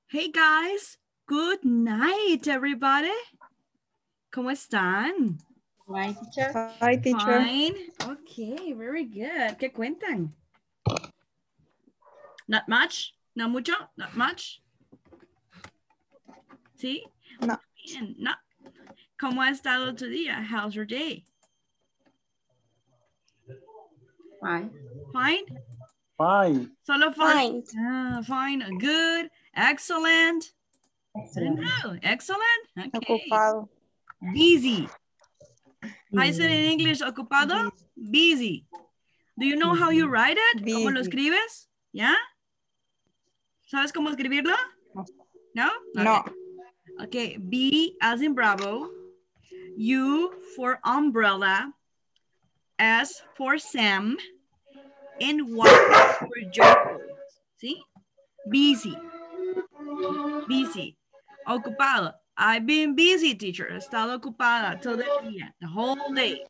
Hey guys, good night everybody. ¿Cómo están? Hi, teacher. Hi, teacher. Fine. Okay, very good. ¿Qué cuentan? Not much? No mucho? Not much? ¿Sí? No. Bien, no. ¿Cómo ha estado tu día? How's your day? Fine. Fine? Fine. Solo fine? Fine. Fine. Good. Excellent. I don't Excellent. know. Excellent? Okay. Ocupado. Busy. How is it in English? ¿Ocupado? Busy. Do you know how you write it? ¿Cómo lo Busy. escribes? ¿Ya? ¿Sabes cómo escribirlo? No? No. Okay. B as in Bravo. U for umbrella. S for Sam. And Y for joyful. ¿Sí? Busy. Busy. Ocupado. I've been busy, teacher. He estado ocupada todo el día. The whole day.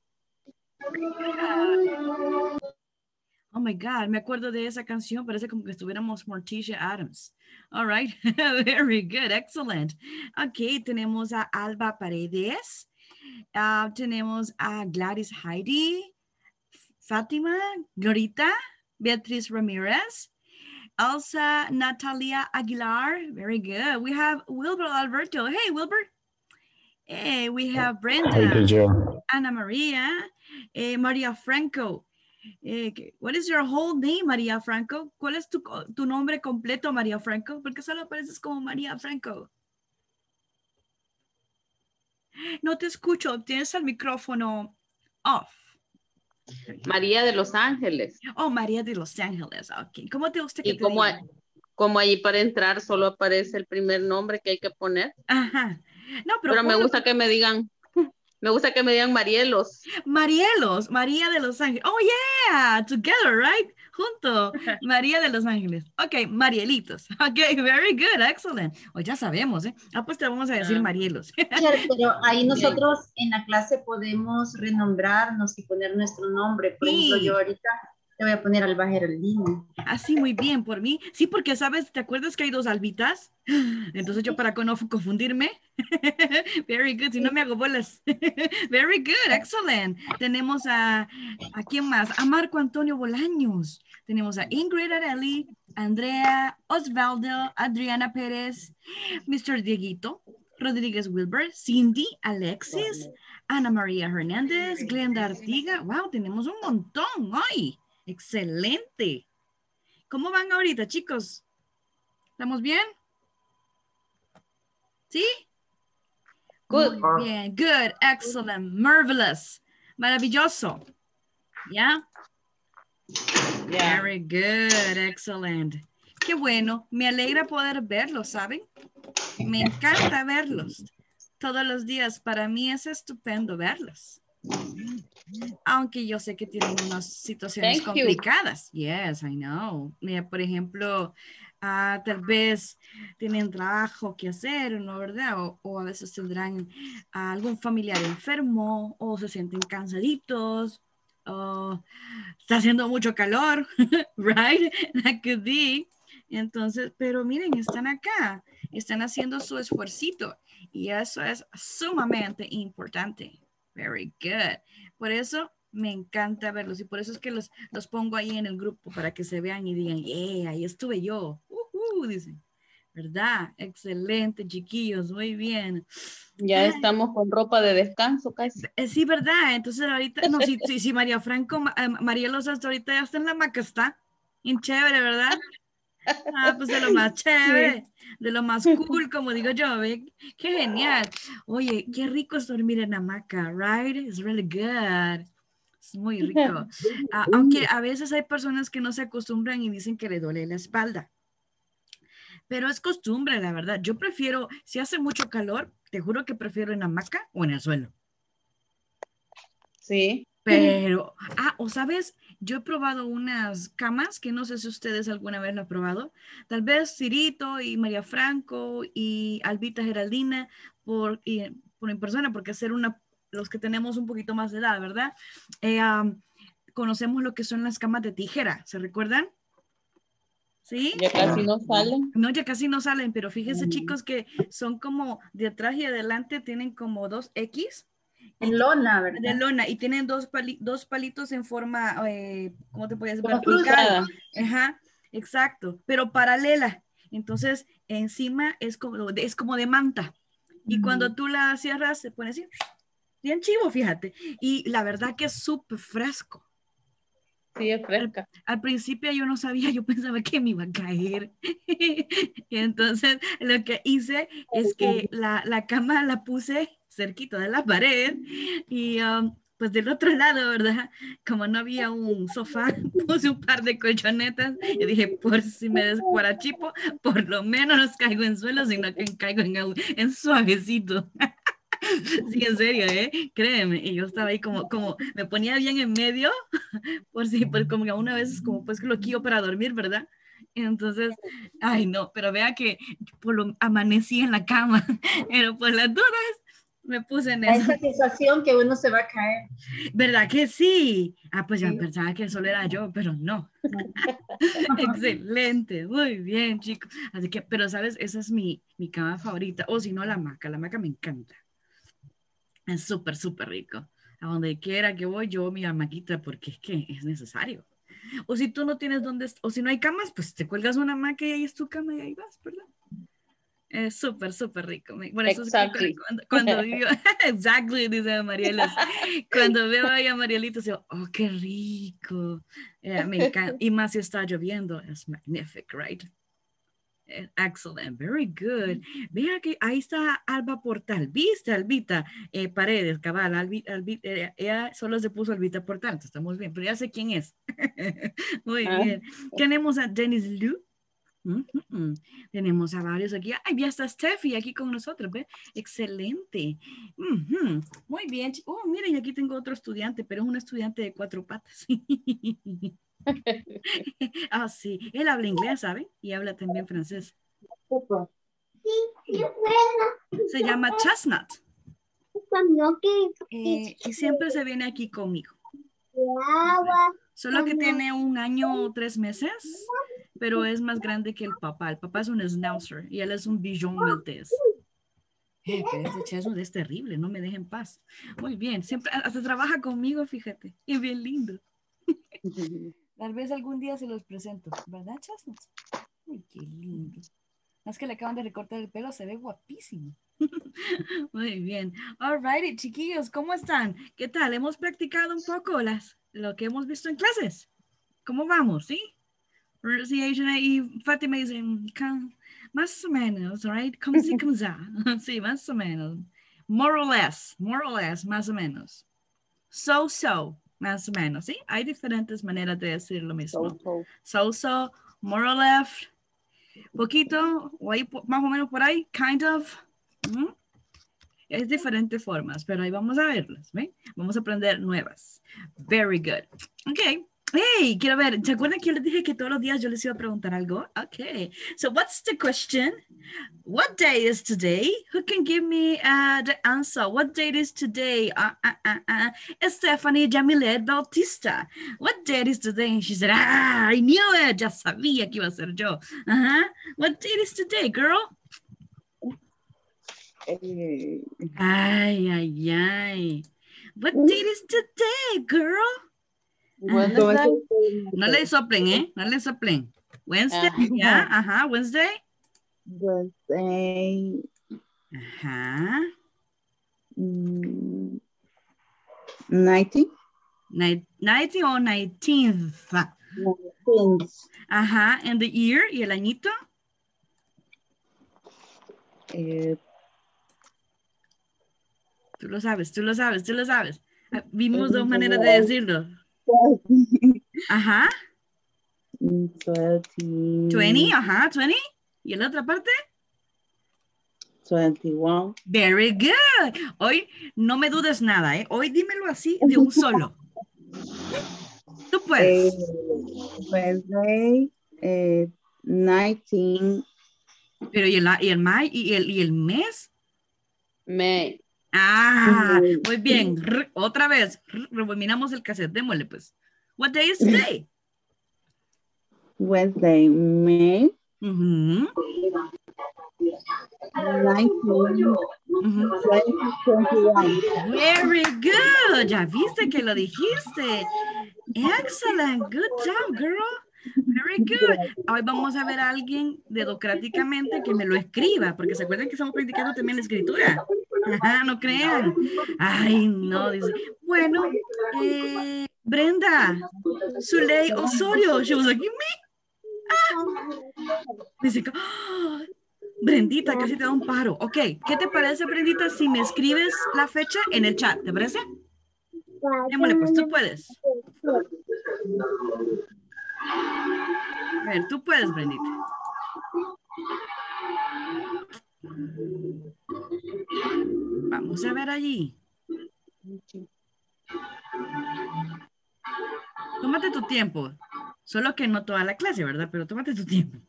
Oh my God, me acuerdo de esa canción. Parece como que estuviéramos Morticia Adams. All right, very good, excellent. Ok, tenemos a Alba Paredes. Tenemos a Gladys Heidi, Fátima, Glorita, Beatriz Ramirez, Elsa Natalia Aguilar. Very good. We have Wilbur Alberto. Hey, Wilbur. Hey, we have Brenda, Hey, teacher. Ana Maria, Maria Franco. What is your whole name, María Franco? ¿Cuál es tu nombre completo, María Franco? Porque solo apareces como María Franco. No te escucho, tienes el micrófono off. María de Los Ángeles. Oh, María de Los Ángeles, ok. ¿Cómo te gusta que Y te diga? como ahí para entrar solo aparece el primer nombre que hay que poner. Ajá. No, Pero me gusta que me digan Marielos. Marielos, María de Los Ángeles. Oh, yeah, together, right? Junto, María de Los Ángeles. Ok, Marielitos. Ok, very good, excellent. O ya sabemos, ¿eh? Pues te vamos a decir Marielos. Pero ahí nosotros en la clase podemos renombrarnos y poner nuestro nombre. Por ejemplo, Sí. yo ahorita te voy a poner Alba Geraldine. Así, muy bien, por mí. Sí, porque, ¿sabes? ¿Te acuerdas que hay dos albitas? Entonces yo para no confundirme. Very good, si no me hago bolas. Very good, excellent. Tenemos ¿a quién más? A Marco Antonio Bolaños. Tenemos a Ingrid Arelli, Andrea, Osvaldo, Adriana Pérez, Mr. Dieguito, Rodríguez Wilber, Cindy, Alexis, Ana María Hernández, Glenda Artiga. Wow, tenemos un montón hoy. Excelente. ¿Cómo van ahorita, chicos? ¿Estamos bien? ¿Sí? Good. Muy bien. Good. Excellent. Marvelous. Maravilloso. ¿Ya? Yeah. Very good. Excellent. Qué bueno. Me alegra poder verlos, ¿saben? Me encanta verlos. Todos los días. Para mí es estupendo verlos. Aunque yo sé que tienen unas situaciones complicadas. Yes, I know. Mira, por ejemplo, tal vez tienen trabajo que hacer, ¿no? ¿Verdad? O a veces tendrán algún familiar enfermo o se sienten cansaditos o está haciendo mucho calor, right? That could be. Entonces, pero miren, están acá, están haciendo su esfuercito y eso es sumamente importante. Very good. Por eso me encanta verlos y por eso es que los pongo ahí en el grupo para que se vean y digan, yeah, ahí estuve yo. Dicen, ¿verdad? Excelente, chiquillos, muy bien. Ya estamos con ropa de descanso casi. Sí, ¿verdad? Entonces ahorita, no, sí, María Franco, María Los hasta ahorita ya está en la maca, está. Bien chévere, ¿verdad? Pues de lo más chévere, de lo más cool, como digo yo, ¿ve? Qué genial. Oye, qué rico es dormir en hamaca, right? It's really good. Es muy rico. Aunque a veces hay personas que no se acostumbran y dicen que le duele la espalda. Pero es costumbre, la verdad. Yo prefiero, si hace mucho calor, te juro que prefiero en hamaca o en el suelo. Sí. Pero, o sabes, yo he probado unas camas que no sé si ustedes alguna vez lo han probado. Tal vez Cirito y María Franco y Albita Geraldina por en persona, porque los que tenemos un poquito más de edad, ¿verdad? Conocemos lo que son las camas de tijera, ¿se recuerdan? ¿Sí? Ya casi no salen. No, ya casi no salen, pero fíjense chicos que son como de atrás y adelante tienen como 2X. En lona, De ¿verdad? lona y tienen dos palitos en forma, ¿cómo te puedes Como vertical? cruzada. Ajá, exacto, pero paralela. Entonces, encima es como de manta. Y cuando tú la cierras, se pone así, bien chivo, fíjate. Y la verdad que es súper fresco. Sí, es fresca. Al principio yo no sabía, yo pensaba que me iba a caer. Y entonces lo que hice es que la cama la puse cerquita de la pared y pues del otro lado, ¿verdad? Como no había un sofá, puse un par de colchonetas. Yo dije, por si me descuarachipo, por lo menos caigo en suelo, sino que caigo en suavecito. Sí, en serio, ¿eh? Créeme. Y yo estaba ahí como me ponía bien en medio por si, pues como que una vez como pues loquillo para dormir, ¿verdad? Entonces, ay no, pero vea que amanecí en la cama, pero por las dudas me puse en Da eso. esa sensación que uno se va a caer. ¿Verdad que sí? Ah, pues ya Sí. pensaba que solo era yo, pero no. Excelente, muy bien, chicos. Así que, pero sabes, esa es mi cama favorita. O si no, la hamaca me encanta. Es súper, súper rico. A donde quiera que voy, yo mi hamaquita porque es que es necesario. O si tú no tienes dónde, o si no hay camas, pues te cuelgas una hamaca y ahí es tu cama y ahí vas, ¿verdad? Es súper, súper rico. Por eso es que Exactly. cuando vivo, exactly, dice Marielos. Cuando veo ahí a Marielito, digo, oh, qué rico. Me encanta. Y más si está lloviendo, es magnific, right? Excellent, very good. Vea que ahí está Alba Portal. ¿Viste, Albita? Paredes, cabal. Ella solo se puso Albita Portal, entonces estamos bien, pero ya sé quién es. Muy Ah, bien. Tenemos a Dennis Lu. Ujú. Tenemos a varios aquí. Ay, ya está Steffi aquí con nosotros, ¿ve? Excelente. Ujú. Muy bien. Oh, miren, aquí tengo otro estudiante, pero es un estudiante de 4 patas. Ah, sí. Él habla inglés, ¿sabe? Y habla también francés. Se llama Chestnut. Y siempre se viene aquí conmigo. Solo que tiene 1 año o 3 meses, pero es más grande que el papá. El papá es un schnauzer y él es un Bichon maltés. Pero este Chestnut es terrible, no me deja en paz. Muy bien, siempre hasta trabaja conmigo, fíjate. Y bien lindo. Tal vez algún día se los presento, ¿verdad, Chestnut? Uy, qué lindo. Es que le acaban de recortar el pelo, se ve guapísimo. Muy bien. All righty, chiquillos, ¿cómo están? ¿Qué tal? ¿Hemos practicado un poco lo que hemos visto en clases? ¿Cómo vamos? ¿Sí? Sí, Aishana y Fátima dicen, más o menos, right? Como si, como ya. Sí, más o menos. More or less, más o menos. So, más o menos, ¿sí? Hay diferentes maneras de decir lo mismo. So, more or less, poquito, o ahí, más o menos por ahí, kind of. ¿Mm? Es diferentes formas, pero ahí vamos a verlas, ¿ve? Vamos a aprender nuevas. Very good. Ok. Hey, quiero ver, ¿se acuerdan que yo les dije que todos los días yo les iba a preguntar algo? Ok. So what's the question? What day is today? Who can give me the answer? What date is today? Stephanie Jamilet Bautista. What date is today? And she said, I knew it. Ya sabía que iba a ser yo. What date is today, girl? Ay. What date is today, girl? Wednesday. No le soplen, ¿eh? No le soplen. Wednesday, ya, Wednesday. Wednesday. Ajá. 19. 19 o 19th. 19th. Ajá, and the year, y el añito. Tú lo sabes. Vimos 2 maneras de decirlo. Ajá. 20, ajá, 20. ¿Y en la otra parte? 21. Very good. Hoy no me dudes nada, ¿eh? Hoy dímelo así de un solo. Tú puedes. Wednesday, 19. Pero ¿y el mes? May. Muy bien. Otra vez. Rebobinamos el cassette. Démosle, pues. What day is today? Wednesday, May Ujú, 19, ujú. 2021. Very good. Ya viste que lo dijiste. Excellent. Good job, girl. Very good. Hoy vamos a ver a alguien dedocráticamente que me lo escriba, porque se acuerdan que estamos practicando también la escritura. Ajá, no crean. Ay, no, dice. Bueno, Brenda, Zuley Osorio. She was like, dice, "Ah, Brendita, casi te da un paro. Ok, ¿qué te parece, Brendita, si me escribes la fecha en el chat? ¿Te parece? Démosle, pues tú puedes. A ver, tú puedes, Brendita. Vamos a ver allí. Tómate tu tiempo. Solo que no toda la clase, ¿verdad? Pero tómate tu tiempo.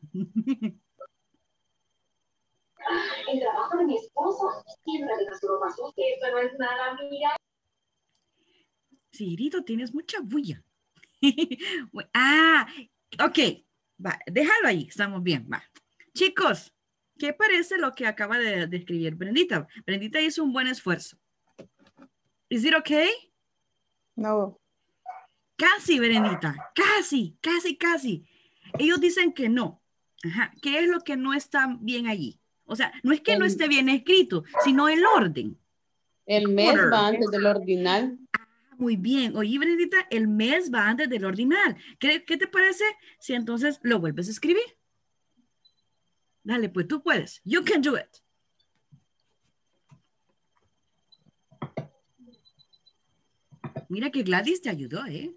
El trabajo de mi esposo siempre deja su ropa sucia. Eso no es nada, mira. Cirito, tienes mucha bulla. Ok. Va, déjalo ahí. Estamos bien. Va. Chicos, ¿qué parece lo que acaba de escribir Brendita? Brendita hizo un buen esfuerzo. ¿Is it okay? No. Casi, Brendita. Casi, casi, casi. Ellos dicen que no. Ajá. ¿Qué es lo que no está bien allí? O sea, no es que no esté bien escrito, sino el orden. El mes Order. va antes del ordinal. Muy bien. Oye, Brendita, el mes va antes del ordinal. ¿Qué te parece si entonces lo vuelves a escribir? Dale, pues tú puedes. You can do it. Mira que Gladys te ayudó, ¿eh?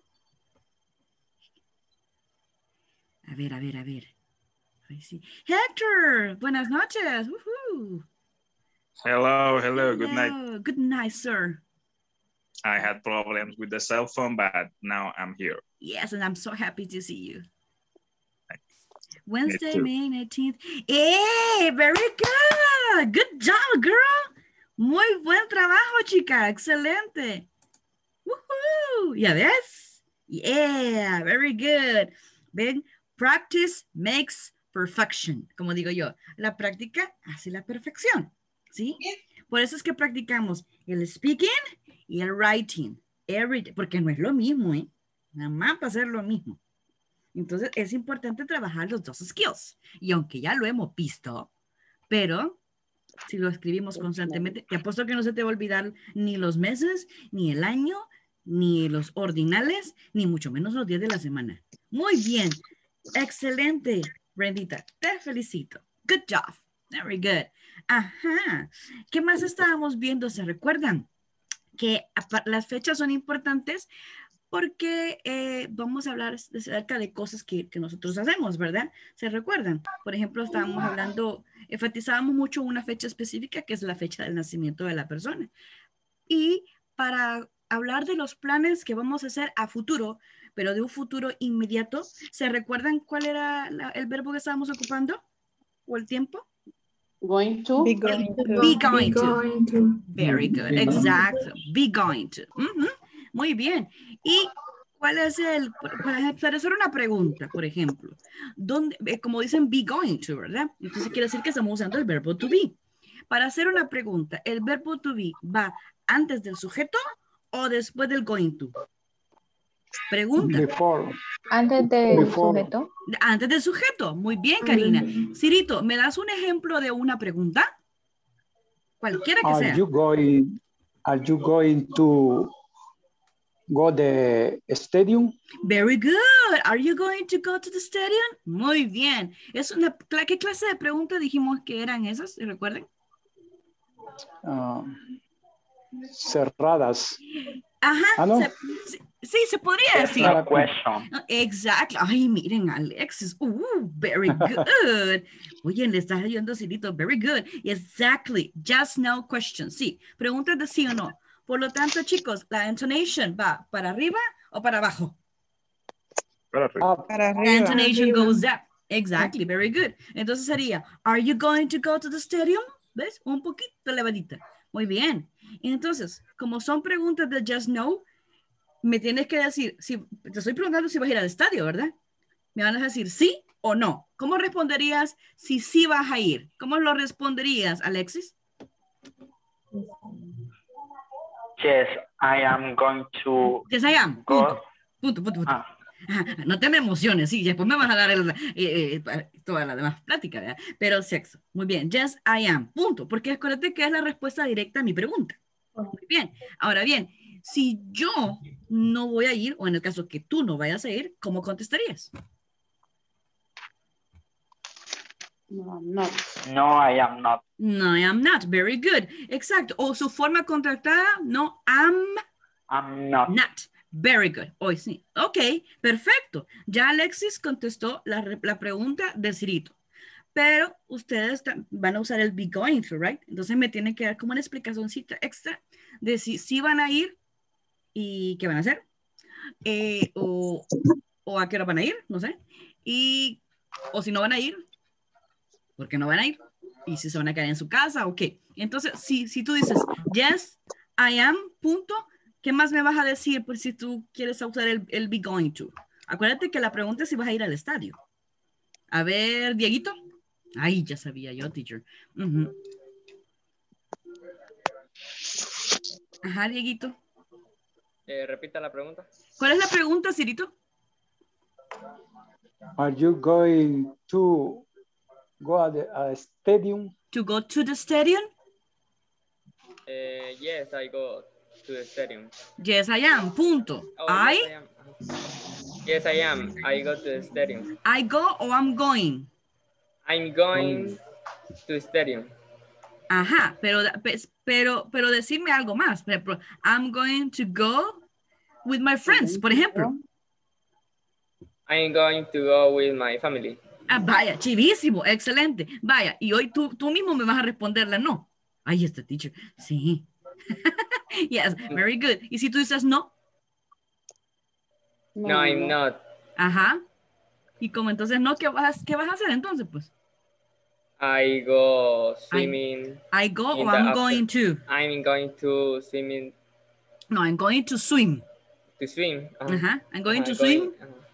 A ver, a ver, a ver. Ay, sí. Hector, buenas noches. Woohoo. Hello, hello, good night. Hello. Good night, sir. I had problems with the cell phone, but now I'm here. Yes, and I'm so happy to see you. Me Wednesday, too. May 19th. Hey, very good. Good job, girl. Muy buen trabajo, chica. Excelente. Woohoo. ¿Ya ves? Yeah, very good. Ven, practice makes perfection. Como digo yo, la práctica hace la perfección. ¿Sí? Por eso es que practicamos el speaking y el writing. Porque no es lo mismo, ¿eh? Nada más para hacer lo mismo. Entonces es importante trabajar los dos skills. Y aunque ya lo hemos visto, pero si lo escribimos constantemente, te apuesto que no se te va a olvidar ni los meses, ni el año, ni los ordinales, ni mucho menos los días de la semana. Muy bien. Excelente, Brendita. Te felicito. Good job. Very good. Ajá. ¿Qué más estábamos viendo? ¿Se recuerdan? Que las fechas son importantes porque vamos a hablar acerca de cosas que nosotros hacemos, ¿verdad? ¿Se recuerdan? Por ejemplo, estábamos hablando, enfatizábamos mucho una fecha específica, que es la fecha del nacimiento de la persona. Y para hablar de los planes que vamos a hacer a futuro, pero de un futuro inmediato, ¿se recuerdan cuál era el verbo que estábamos ocupando? ¿O el tiempo? Going to. Be going to. Be going to. Very good. Exacto. Be going to. Muy bien. ¿Y cuál es para hacer una pregunta, por ejemplo? Como dicen be going to, ¿verdad? Entonces quiere decir que estamos usando el verbo to be. Para hacer una pregunta, ¿el verbo to be va antes del sujeto o después del going to? Pregunta. Before. Antes del Before. sujeto. Antes del sujeto. Muy bien, Karina. Cirito, ¿me das un ejemplo de una pregunta? Cualquiera que sea. Are you going to go the stadium? Very good. Are you going to go to the stadium? Muy bien. ¿Qué clase de preguntas dijimos que eran esas? ¿Se recuerdan? Cerradas. Ajá. ¿No? Sí, se podría decir. No question. Exacto. Ay, miren, Alexis. Very good. Oye, le estás ayudando a Cirito. Very good. Exactly. Just no question. Sí. Preguntas de sí o no. Por lo tanto, chicos, la intonation va para arriba o para abajo. Para arriba. Para arriba. The intonation goes up. Exactly. Very good. Entonces sería, are you going to go to the stadium? ¿Ves? Un poquito elevadita. Muy bien. Entonces, como son preguntas de just no, me tienes que decir, te estoy preguntando si vas a ir al estadio, ¿verdad? Me van a decir sí o no. ¿Cómo responderías si sí vas a ir? ¿Cómo lo responderías, Alexis? Yes, I am going to Yes, I am. go. Punto. Ah, Ajá, no te me emociones, sí, después me vas a dar toda la demás plática, ¿verdad? Pero sexo, muy bien, yes, I am, punto, porque acuérdate que es la respuesta directa a mi pregunta. Muy bien, ahora bien, si yo no voy a ir, o en el caso que tú no vayas a ir, ¿cómo contestarías? No, I'm not. no, I am not. No, I am not, very good, exacto, o su forma contractada, no, I'm not. not. Very good. Hoy sí. Ok, perfecto. Ya Alexis contestó la pregunta de Cirito. Pero ustedes van a usar el be going to, right? Entonces me tienen que dar como una explicacióncita extra de si van a ir y qué van a hacer. O a qué hora van a ir, no sé. O si no van a ir, ¿por qué no van a ir? Y si se van a quedar en su casa, ok. Entonces, si tú dices, yes, I am, punto, ¿qué más me vas a decir por si tú quieres usar el be going to? Acuérdate que la pregunta es si vas a ir al estadio. A ver, Dieguito. Ay, ya sabía yo, teacher. Ajá, Dieguito. Repita la pregunta. ¿Cuál es la pregunta, Cirito? Are you going to go at the stadium? To go to the stadium? Yes, I go to the stadium. Yes, I am, punto. Oh, yes, I am. Yes, I am. I go to the stadium. I go or I'm going? I'm going to the stadium. Ajá, pero decirme algo más. Por ejemplo, I'm going to go with my friends, por ejemplo. I'm going to go with my family. Ah, vaya, chivísimo, excelente. Vaya, y hoy tú mismo me vas a responderle no. Ay, este teacher, sí. Yes, very good. ¿Y si tú dices no? No, I'm not. Ajá. Y como entonces no, ¿qué vas a hacer entonces, pues? I go swimming. I go or I'm going to? I'm going to swimming. No, I'm going to swim. To swim. Ajá. I'm going to swim.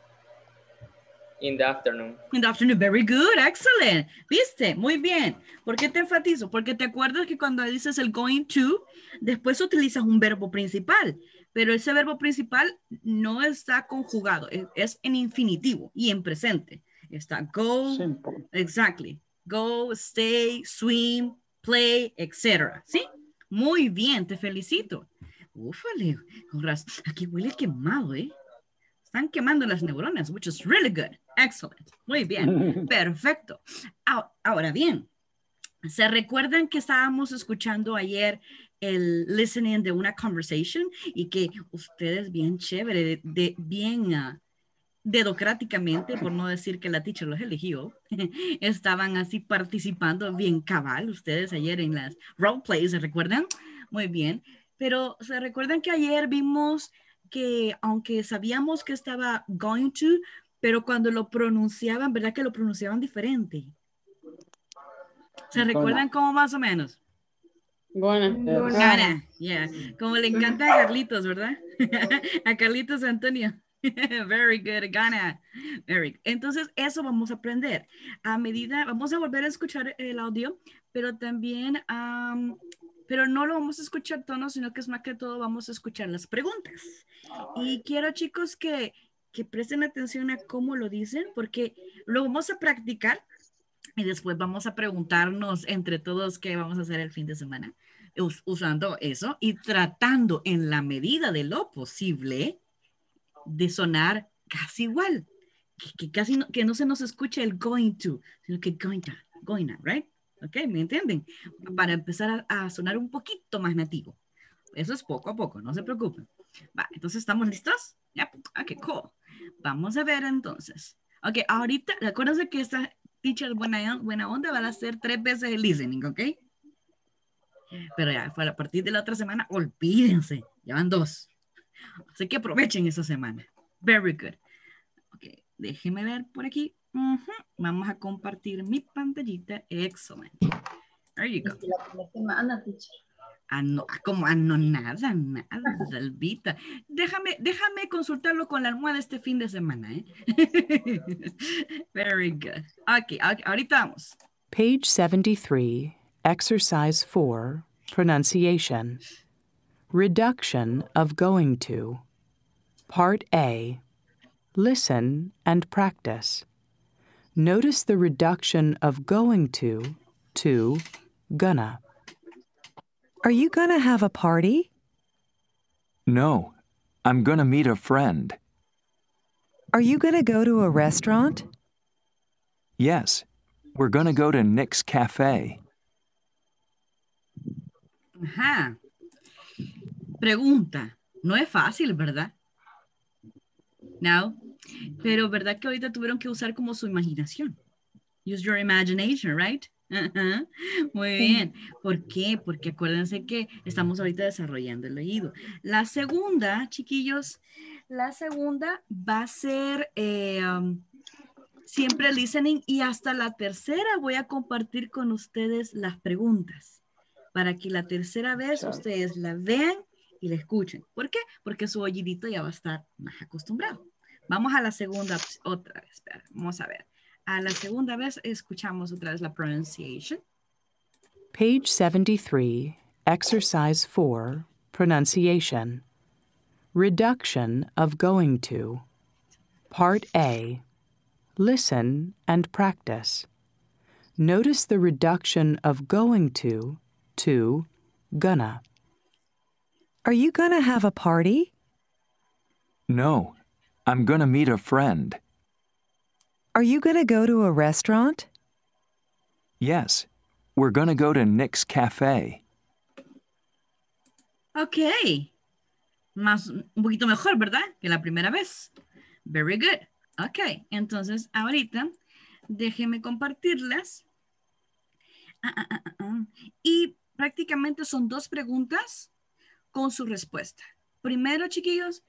In the afternoon. In the afternoon. Very good. Excellent. ¿Viste? Muy bien. ¿Por qué te enfatizo? Porque te acuerdas que cuando dices el going to, después utilizas un verbo principal. Pero ese verbo principal no está conjugado. Es en infinitivo y en presente. Está go. Simple. Exactly. Go, stay, swim, play, etc. ¿Sí? Muy bien. Te felicito. Ufale. Aquí huele quemado, ¿eh? Están quemando las neuronas, which is really good. Excellent. Muy bien. Perfecto. Ahora bien, ¿se recuerdan que estábamos escuchando ayer el listening de una conversation y que ustedes bien chévere, bien dedocráticamente, por no decir que la teacher los eligió, estaban así participando bien cabal ustedes ayer en las role plays, ¿se recuerdan? Muy bien. Pero ¿se recuerdan que ayer vimos que aunque sabíamos que estaba going to, pero cuando lo pronunciaban, ¿verdad que lo pronunciaban diferente? ¿Se recuerdan cómo más o menos? Gana, yeah. Como le encanta a Carlitos, ¿verdad? A Carlitos Antonio. Very good, gana. Very good. Entonces, eso vamos a aprender. A medida, vamos a volver a escuchar el audio, pero también... pero no lo vamos a escuchar tono, sino que es más que todo vamos a escuchar las preguntas. Y quiero, chicos, que presten atención a cómo lo dicen, porque lo vamos a practicar y después vamos a preguntarnos entre todos qué vamos a hacer el fin de semana, usando eso y tratando en la medida de lo posible de sonar casi igual. Que no se nos escuche el going to, sino que going to, right? ¿Ok? ¿Me entienden? Para empezar a sonar un poquito más nativo. Eso es poco a poco, no se preocupen. Va, entonces, ¿estamos listos? Yep. Ok, cool. Vamos a ver entonces. Ok, ahorita, acuérdense que esta teacher buena onda va a hacer 3 veces el listening, ¿ok? Pero ya, a partir de la otra semana, olvídense, ya van 2. Así que aprovechen esa semana. Very good. Ok, déjenme ver por aquí. Vamos a compartir mi pantallita. Excellent. There you go. La primera semana, teacher. No, como no, nada, Albita. Déjame consultarlo con la almohada este fin de semana, ¿eh? Very good. Okay, ahorita vamos. Page 73, Exercise 4, Pronunciation. Reduction of going to. Part A. Listen and practice. Notice the reduction of going to gonna. Are you gonna have a party? No, I'm gonna meet a friend. Are you gonna go to a restaurant? Yes, we're gonna go to Nick's Cafe. Ajá. Pregunta. No es fácil, ¿verdad? No. Pero ¿verdad que ahorita tuvieron que usar como su imaginación? Use your imagination, right? Ajá. Muy bien. ¿Por qué? Porque acuérdense que estamos ahorita desarrollando el oído. La segunda, chiquillos, la segunda va a ser siempre listening, y hasta la tercera voy a compartir con ustedes las preguntas para que la tercera vez ustedes la vean y la escuchen. ¿Por qué? Porque su oídito ya va a estar más acostumbrado. Vamos a la segunda otra vez. Espera, vamos a ver. A la segunda vez escuchamos otra vez la pronunciation. Page 73, Exercise 4, Pronunciation. Reduction of going to. Part A. Listen and practice. Notice the reduction of going to gonna. Are you gonna have a party? No, I'm gonna meet a friend. Are you gonna go to a restaurant? Yes, we're gonna go to Nick's Cafe. Ok. Un poquito mejor, ¿verdad? Que la primera vez. Very good. Ok, entonces ahorita déjenme compartirlas. Y prácticamente son 2 preguntas con su respuesta. Primero, chiquillos,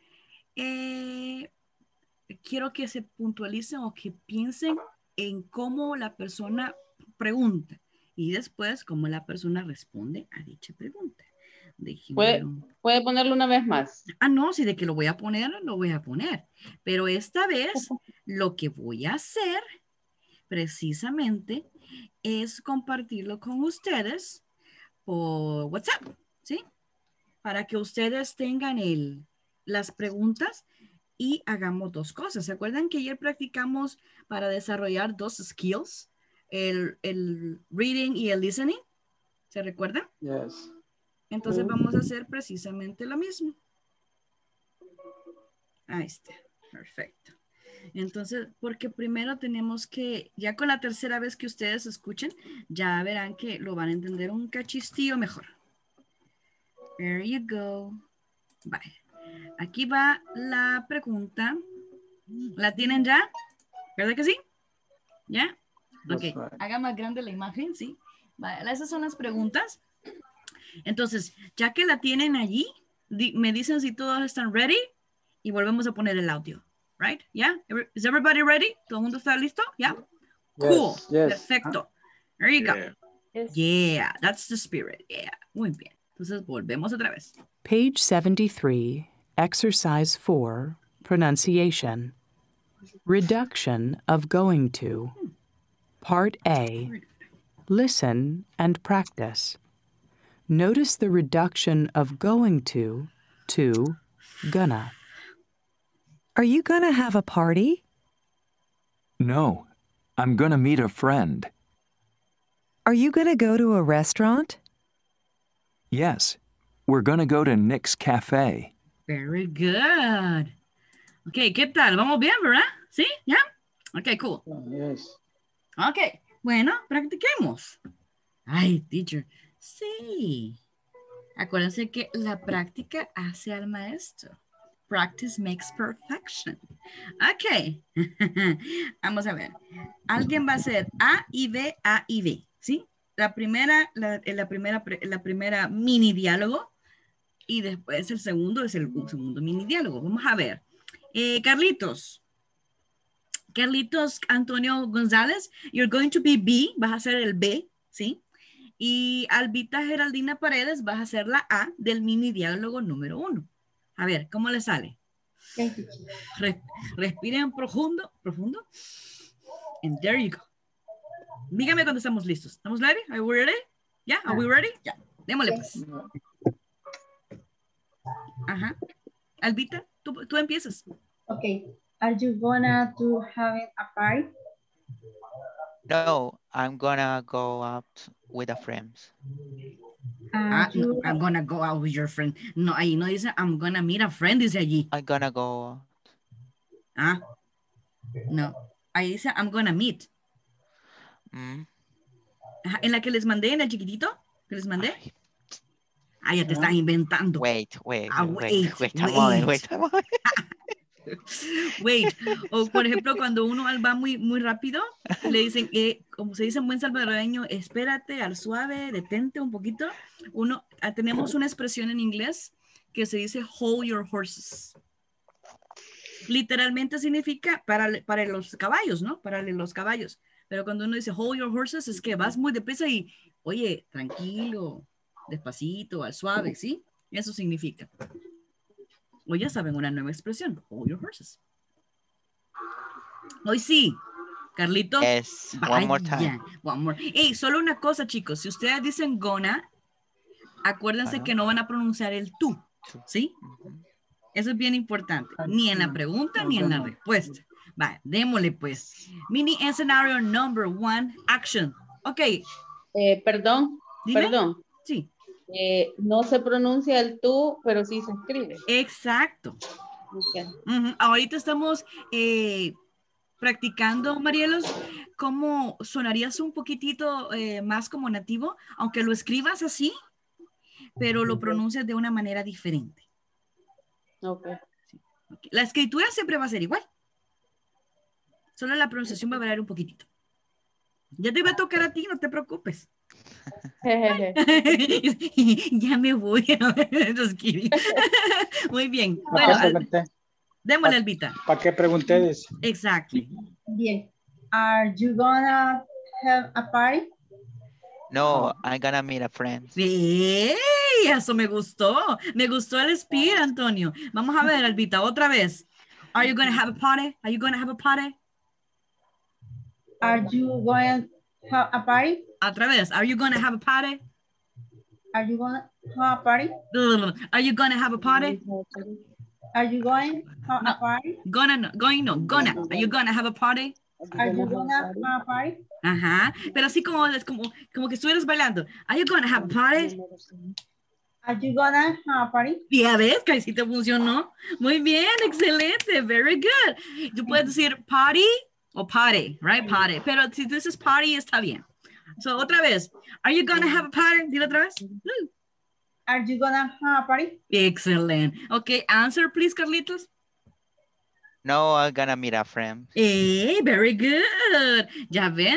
quiero que se puntualicen o que piensen en cómo la persona pregunta y después cómo la persona responde a dicha pregunta. ¿Puede ponerlo una vez más? No, si de que lo voy a poner, lo voy a poner. Pero esta vez lo que voy a hacer precisamente es compartirlo con ustedes por WhatsApp, ¿sí? Para que ustedes tengan las preguntas y hagamos 2 cosas. ¿Se acuerdan que ayer practicamos para desarrollar 2 skills? El reading y el listening. ¿Se recuerdan? Yes. Entonces vamos a hacer precisamente lo mismo. Ahí está. Perfecto. Entonces, porque primero tenemos que, ya con la tercera vez que ustedes escuchen, ya verán que lo van a entender un cachistillo mejor. There you go. Vale. Aquí va la pregunta. ¿La tienen ya? ¿Verdad que sí? ¿Ya? Ok. Right. Haga más grande la imagen, ¿sí? Vale. Esas son las preguntas. Entonces, ya que la tienen allí, me dicen si todos están ready y volvemos a poner el audio. Right? Yeah? Is everybody ready? ¿Todo el mundo está listo? Yeah? Cool. Yes. Perfecto. There you go. Yes. Yeah, that's the spirit. Yeah. Muy bien. Entonces, volvemos otra vez. Page 73, Exercise 4, Pronunciation. Reduction of going to. Part A. Listen and practice. Notice the reduction of going to gonna. Are you gonna have a party? No, I'm gonna meet a friend. Are you gonna go to a restaurant? Yes, we're gonna go to Nick's Cafe. Very good. Ok, ¿qué tal? ¿Vamos bien, verdad? ¿Sí? ¿Ya? Ok, cool. Yes. Ok, bueno, practiquemos. Ay, teacher. Sí. Acuérdense que la práctica hace al maestro. Practice makes perfection. Ok. Vamos a ver. Alguien va a hacer A y B, A y B. ¿Sí? La primera mini diálogo y después el segundo es el segundo mini diálogo. Vamos a ver. Carlitos Antonio González, you're going to be B, vas a hacer el B, ¿sí? Y Albita Geraldina Paredes, vas a hacer la A del mini diálogo número 1. A ver, ¿cómo le sale? Respiren profundo, profundo. And there you go. Dígame cuando estamos listos. ¿Estamos ready? Are we ready? Yeah, are we ready? Ya, démosle pues. Ajá. Albita, tú empiezas. Okay. Are you gonna to have a party? No, I'm gonna go out with a friends. No, I'm gonna go out with your friend. No, ahí no dice I'm gonna meet a friend, dice allí. I'm gonna go. No, ahí dice I'm gonna meet. Ajá, en la que les mandé, en el chiquitito que les mandé. Ya te estás inventando. Wait a moment. Wait. O por ejemplo, cuando uno va muy rápido, le dicen, como se dice en buen salvadoreño, espérate, al suave, detente un poquito. Tenemos una expresión en inglés que se dice hold your horses. Literalmente significa para los caballos, ¿no? Para los caballos. Pero cuando uno dice hold your horses es que vas muy deprisa y, oye, tranquilo, despacito, al suave, ¿sí? Eso significa. O ya saben una nueva expresión, hold your horses. Hoy sí, Carlito. Yes, one more time. One more. Hey, solo una cosa, chicos. Si ustedes dicen gonna, acuérdense que no van a pronunciar el tú, ¿sí? Eso es bien importante. Ni en la pregunta ni en la respuesta. Va, démosle pues. Mini escenario number 1, action. Ok. Perdón. Sí. No se pronuncia el tú, pero sí se escribe. Exacto. Okay. Ahorita estamos practicando, Marielos, cómo sonarías un poquitito más como nativo, aunque lo escribas así, pero lo pronuncias de una manera diferente. Okay. La escritura siempre va a ser igual. Solo la pronunciación va a variar un poquitito. Ya te va a tocar a ti, no te preocupes. Ya me voy. Muy bien. Bueno, démosle, Albita. ¿Para qué pregunté? Exactly. Bien. Are you gonna have a party? No, I'm gonna meet a friend. ¡Ey! Eso me gustó. Me gustó el speed, Antonio. Vamos a ver, Albita, otra vez. Are you gonna have a party? Are you gonna have a party? Are you going to have a party? Otra vez. Are you gonna have a party? Are you going to have a party? Are you gonna have a party? Are you going to have a party? Gonna. Are you gonna have a party? Are you gonna have a party? Ajá. Pero así como que estuvieras bailando. Are you gonna have a party? Are you gonna have a party? Ya ves que sí te funcionó. Muy bien, excelente. Very good. Tú puedes decir party o party, right? Party. Pero si tú dices party, está bien. So, otra vez. Are you gonna have a party? Dilo otra vez. Are you gonna have a party? Excellent. Okay, answer please, Carlitos. No, I'm gonna meet a friend. Hey, very good. ¿Ya ven?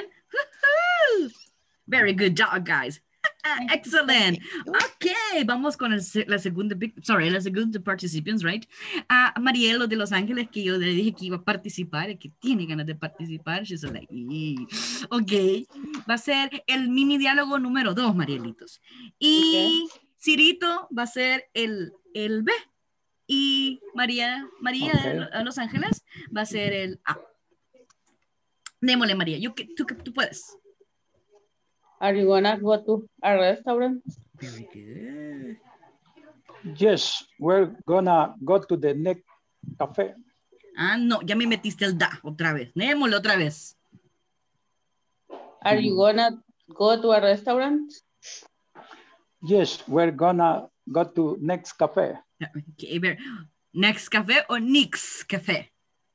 Very good job, guys. Excellent. Okay, vamos con la segunda participants, right? Marielo de Los Ángeles, que yo le dije que iba a participar, que tiene ganas de participar. She's like, ok. Va a ser el mini diálogo número 2, Marielitos. Y Cirito va a ser el B. Y María de Los Ángeles va a ser el A. Démosle, María. Tú puedes. Are you gonna go to a restaurant? Very good. Yes, we're gonna go to the next cafe. No, ya me metiste el da otra vez. Démosle otra vez. Are you gonna go to a restaurant? Yes, we're gonna go to next cafe. Okay, next cafe o Nix café.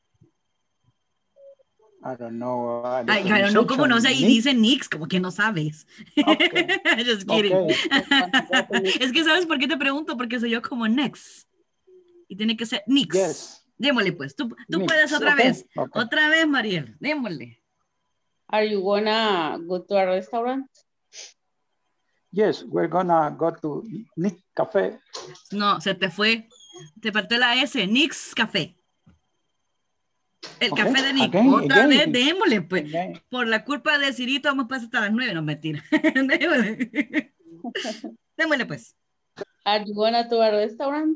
I don't know. I don't know cómo no sé, y dice Nix, como que no sabes. Okay. Just kidding. Okay. Es que ¿sabes por qué te pregunto? Porque soy yo como Next. Y tiene que ser Nix. Yes. Démosle pues. Tú puedes otra vez. Okay. Otra vez, Mariel. Démosle. Are you gonna go to a restaurant? Yes, we're gonna go to Nix Café. No, se te fue. Te faltó la S. Nix Café. El Okay, café de Nick. again, Otra again. vez, démosle, pues. Again. Por la culpa de Cirito vamos a pasar hasta las 9, no mentira. Démosle. Démosle, pues. Are you gonna to a restaurant?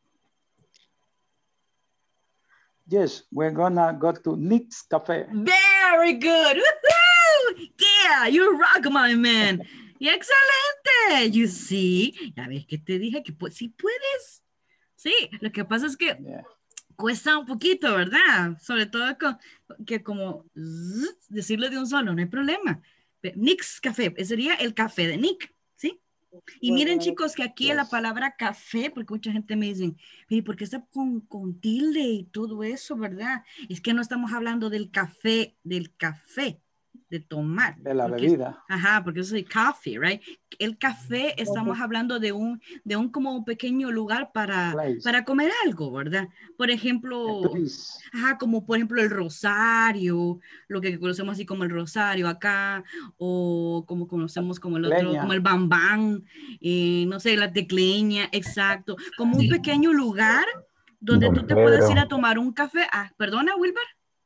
Yes, we're gonna go to Nick's Cafe. Very good. Woohoo! Yeah, you rock, my man. Y excelente. You see. Ya ves que te dije que sí puedes. Sí, lo que pasa es que Yeah. cuesta un poquito, ¿verdad? Sobre todo que como decirlo de un solo, no hay problema. Nick's Café, ese sería el café de Nick, ¿sí? Y miren, chicos, que aquí la palabra café, porque mucha gente me dice, ¿y por qué está con tilde y todo eso, verdad? Es que no estamos hablando del café, de tomar. De la porque bebida. Ajá, porque eso es coffee, right? El café, estamos hablando de un como un pequeño lugar para comer algo, ¿verdad? Por ejemplo, ajá, como por ejemplo el Rosario, lo que conocemos así como el Rosario acá, o como conocemos como el otro, como el Bambán, no sé, la Tecleña, exacto. Como un pequeño lugar donde tú te puedes ir a tomar un café. Ah, perdona, Wilber.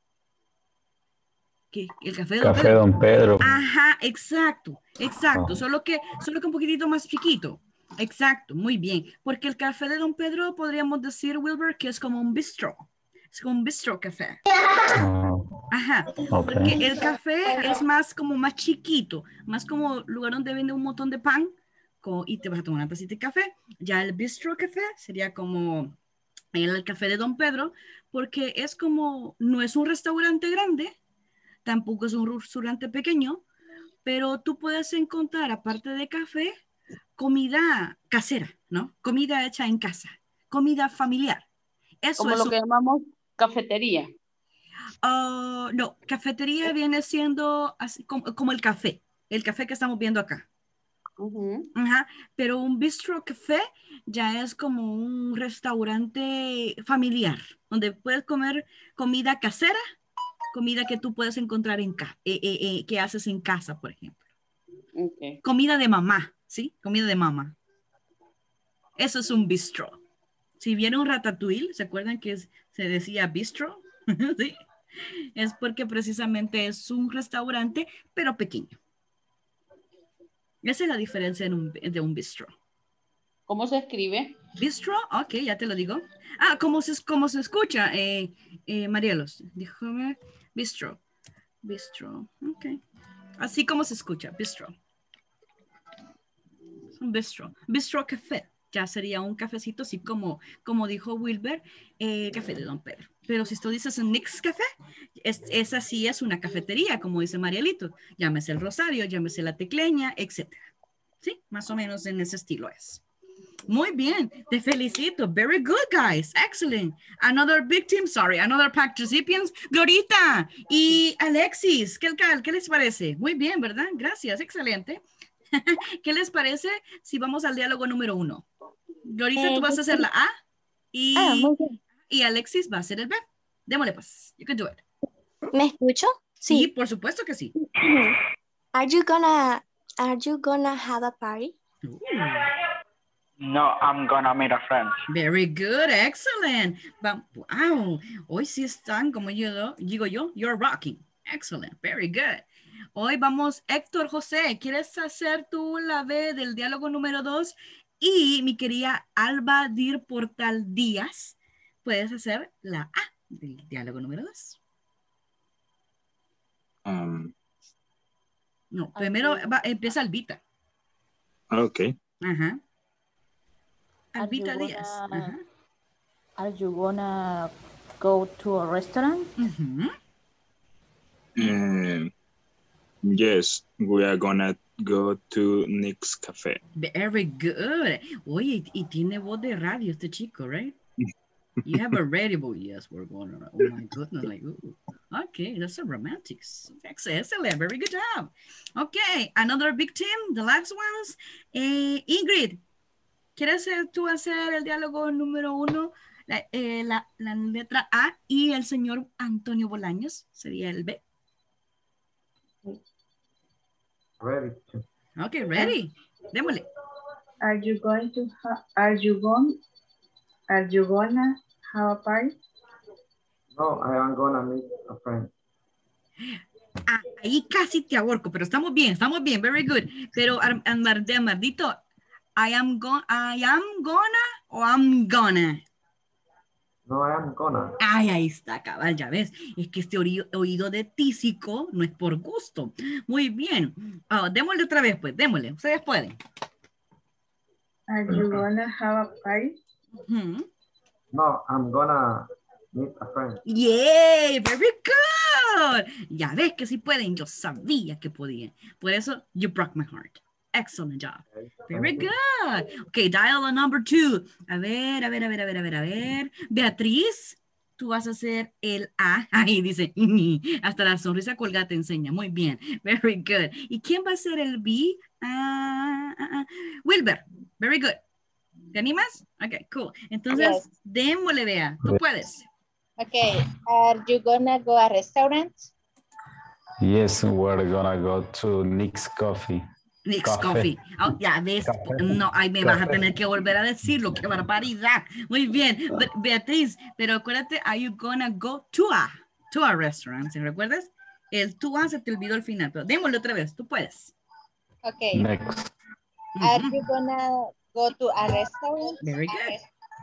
El café de Café Don Pedro. Ajá, exacto. Solo que un poquitito más chiquito. Exacto, muy bien. Porque el café de Don Pedro podríamos decir, Wilber, que es como un bistro. Es como un bistro café. Ajá. Porque el café es más como más chiquito, más como lugar donde vende un montón de pan y te vas a tomar una tacita de café. Ya el bistro café sería como el café de Don Pedro, porque es como, no es un restaurante grande, tampoco es un restaurante pequeño, pero tú puedes encontrar, aparte de café, comida casera, ¿no? Comida hecha en casa, comida familiar. Eso como es lo que llamamos cafetería. No, cafetería viene siendo así como el café que estamos viendo acá. Ajá, pero un bistro café ya es como un restaurante familiar, donde puedes comer comida casera, comida que tú puedes encontrar que haces en casa, por ejemplo. Okay. Comida de mamá, ¿sí? Comida de mamá. Eso es un bistro. Si viene un ratatouille, ¿se acuerdan que se decía bistro? ¿Sí? Es porque precisamente es un restaurante, pero pequeño. Esa es la diferencia de un bistro. ¿Cómo se escribe? Bistro, ok, ya te lo digo. Ah, ¿cómo se escucha? Marielos, díjame. Bistro. Bistro, ok. Así como se escucha, bistro. Es un bistro. Bistro café. Ya sería un cafecito, así como dijo Wilber, café de Don Pedro. Pero si tú dices un Nick's Café, esa sí es una cafetería, como dice Marielito. Llámese el Rosario, llámese la Tecleña, etc. Sí, más o menos en ese estilo es. Muy bien, te felicito. Very good, guys. Excellent. Another big team, another participants. Glorita y Alexis, ¿qué les parece? Muy bien, ¿verdad? Gracias, excelente. ¿Qué les parece si vamos al diálogo número 1? Glorita, tú vas a hacer la A y Alexis va a hacer el B. Démosle pues. You can do it. ¿Me escucho? Sí, por supuesto que sí. Are you gonna have a party? No, I'm gonna meet a friend. Very good, excellent. Wow, hoy sí están como digo yo, you're rocking. Excellent, very good. Hoy vamos, Héctor José, ¿quieres hacer tú la B del diálogo número 2? Y mi querida Alba Dir Portal Díaz, puedes hacer la A del diálogo número 2. No, primero empieza Albita. Ok. Ajá. Albita Díaz. Ajá. Are you gonna go to a restaurant? Yes, we are gonna go to Nick's Cafe. Very good. Oye, y tiene voz de radio este chico, right? You have a radio voice. Yes, we're going to. Oh my goodness, like, ooh. Okay, that's a romantic. Excellent, very good job. Okay, another big team, the last ones. Ingrid, ¿quieres tú hacer el diálogo número 1? La letra A y el señor Antonio Bolaños sería el B. Ready. Okay, ready. Démosle. Are you gonna have a party? No, I am gonna meet a friend. Ah, ahí casi te ahorco, pero estamos bien, very good. Pero Armandito, I am gonna o I'm gonna. No, I am gonna. Ay, ahí está, cabal, ya ves. Es que este oído de tísico no es por gusto. Muy bien. Démosle otra vez, pues, démosle. Ustedes pueden. Are you gonna have a party? No, I'm gonna meet a friend. Yay, very good. Ya ves que sí pueden. Yo sabía que podían. Por eso, you broke my heart. Excellent job. Very good. Okay, dial the number 2. A ver. Beatriz, tú vas a hacer el A. Ahí dice, hasta la sonrisa colgada te enseña. Muy bien. Very good. ¿Y quién va a ser el B? Wilber. Very good. ¿Te animas? Okay, cool. Entonces, démosle, Bea. Tú puedes. Okay. Are you gonna go a restaurant? Yes, we're gonna go to Nick's Coffee. Nick's Coffee. Oh, ya ves, no, ahí me vas a tener que volver a decirlo, qué barbaridad. Muy bien, Beatriz, pero acuérdate, are you gonna go to a restaurant? ¿Se recuerdas? El to a se te olvidó al final, pero démosle otra vez, tú puedes. Okay. Next. Are you gonna go to a restaurant? Very good.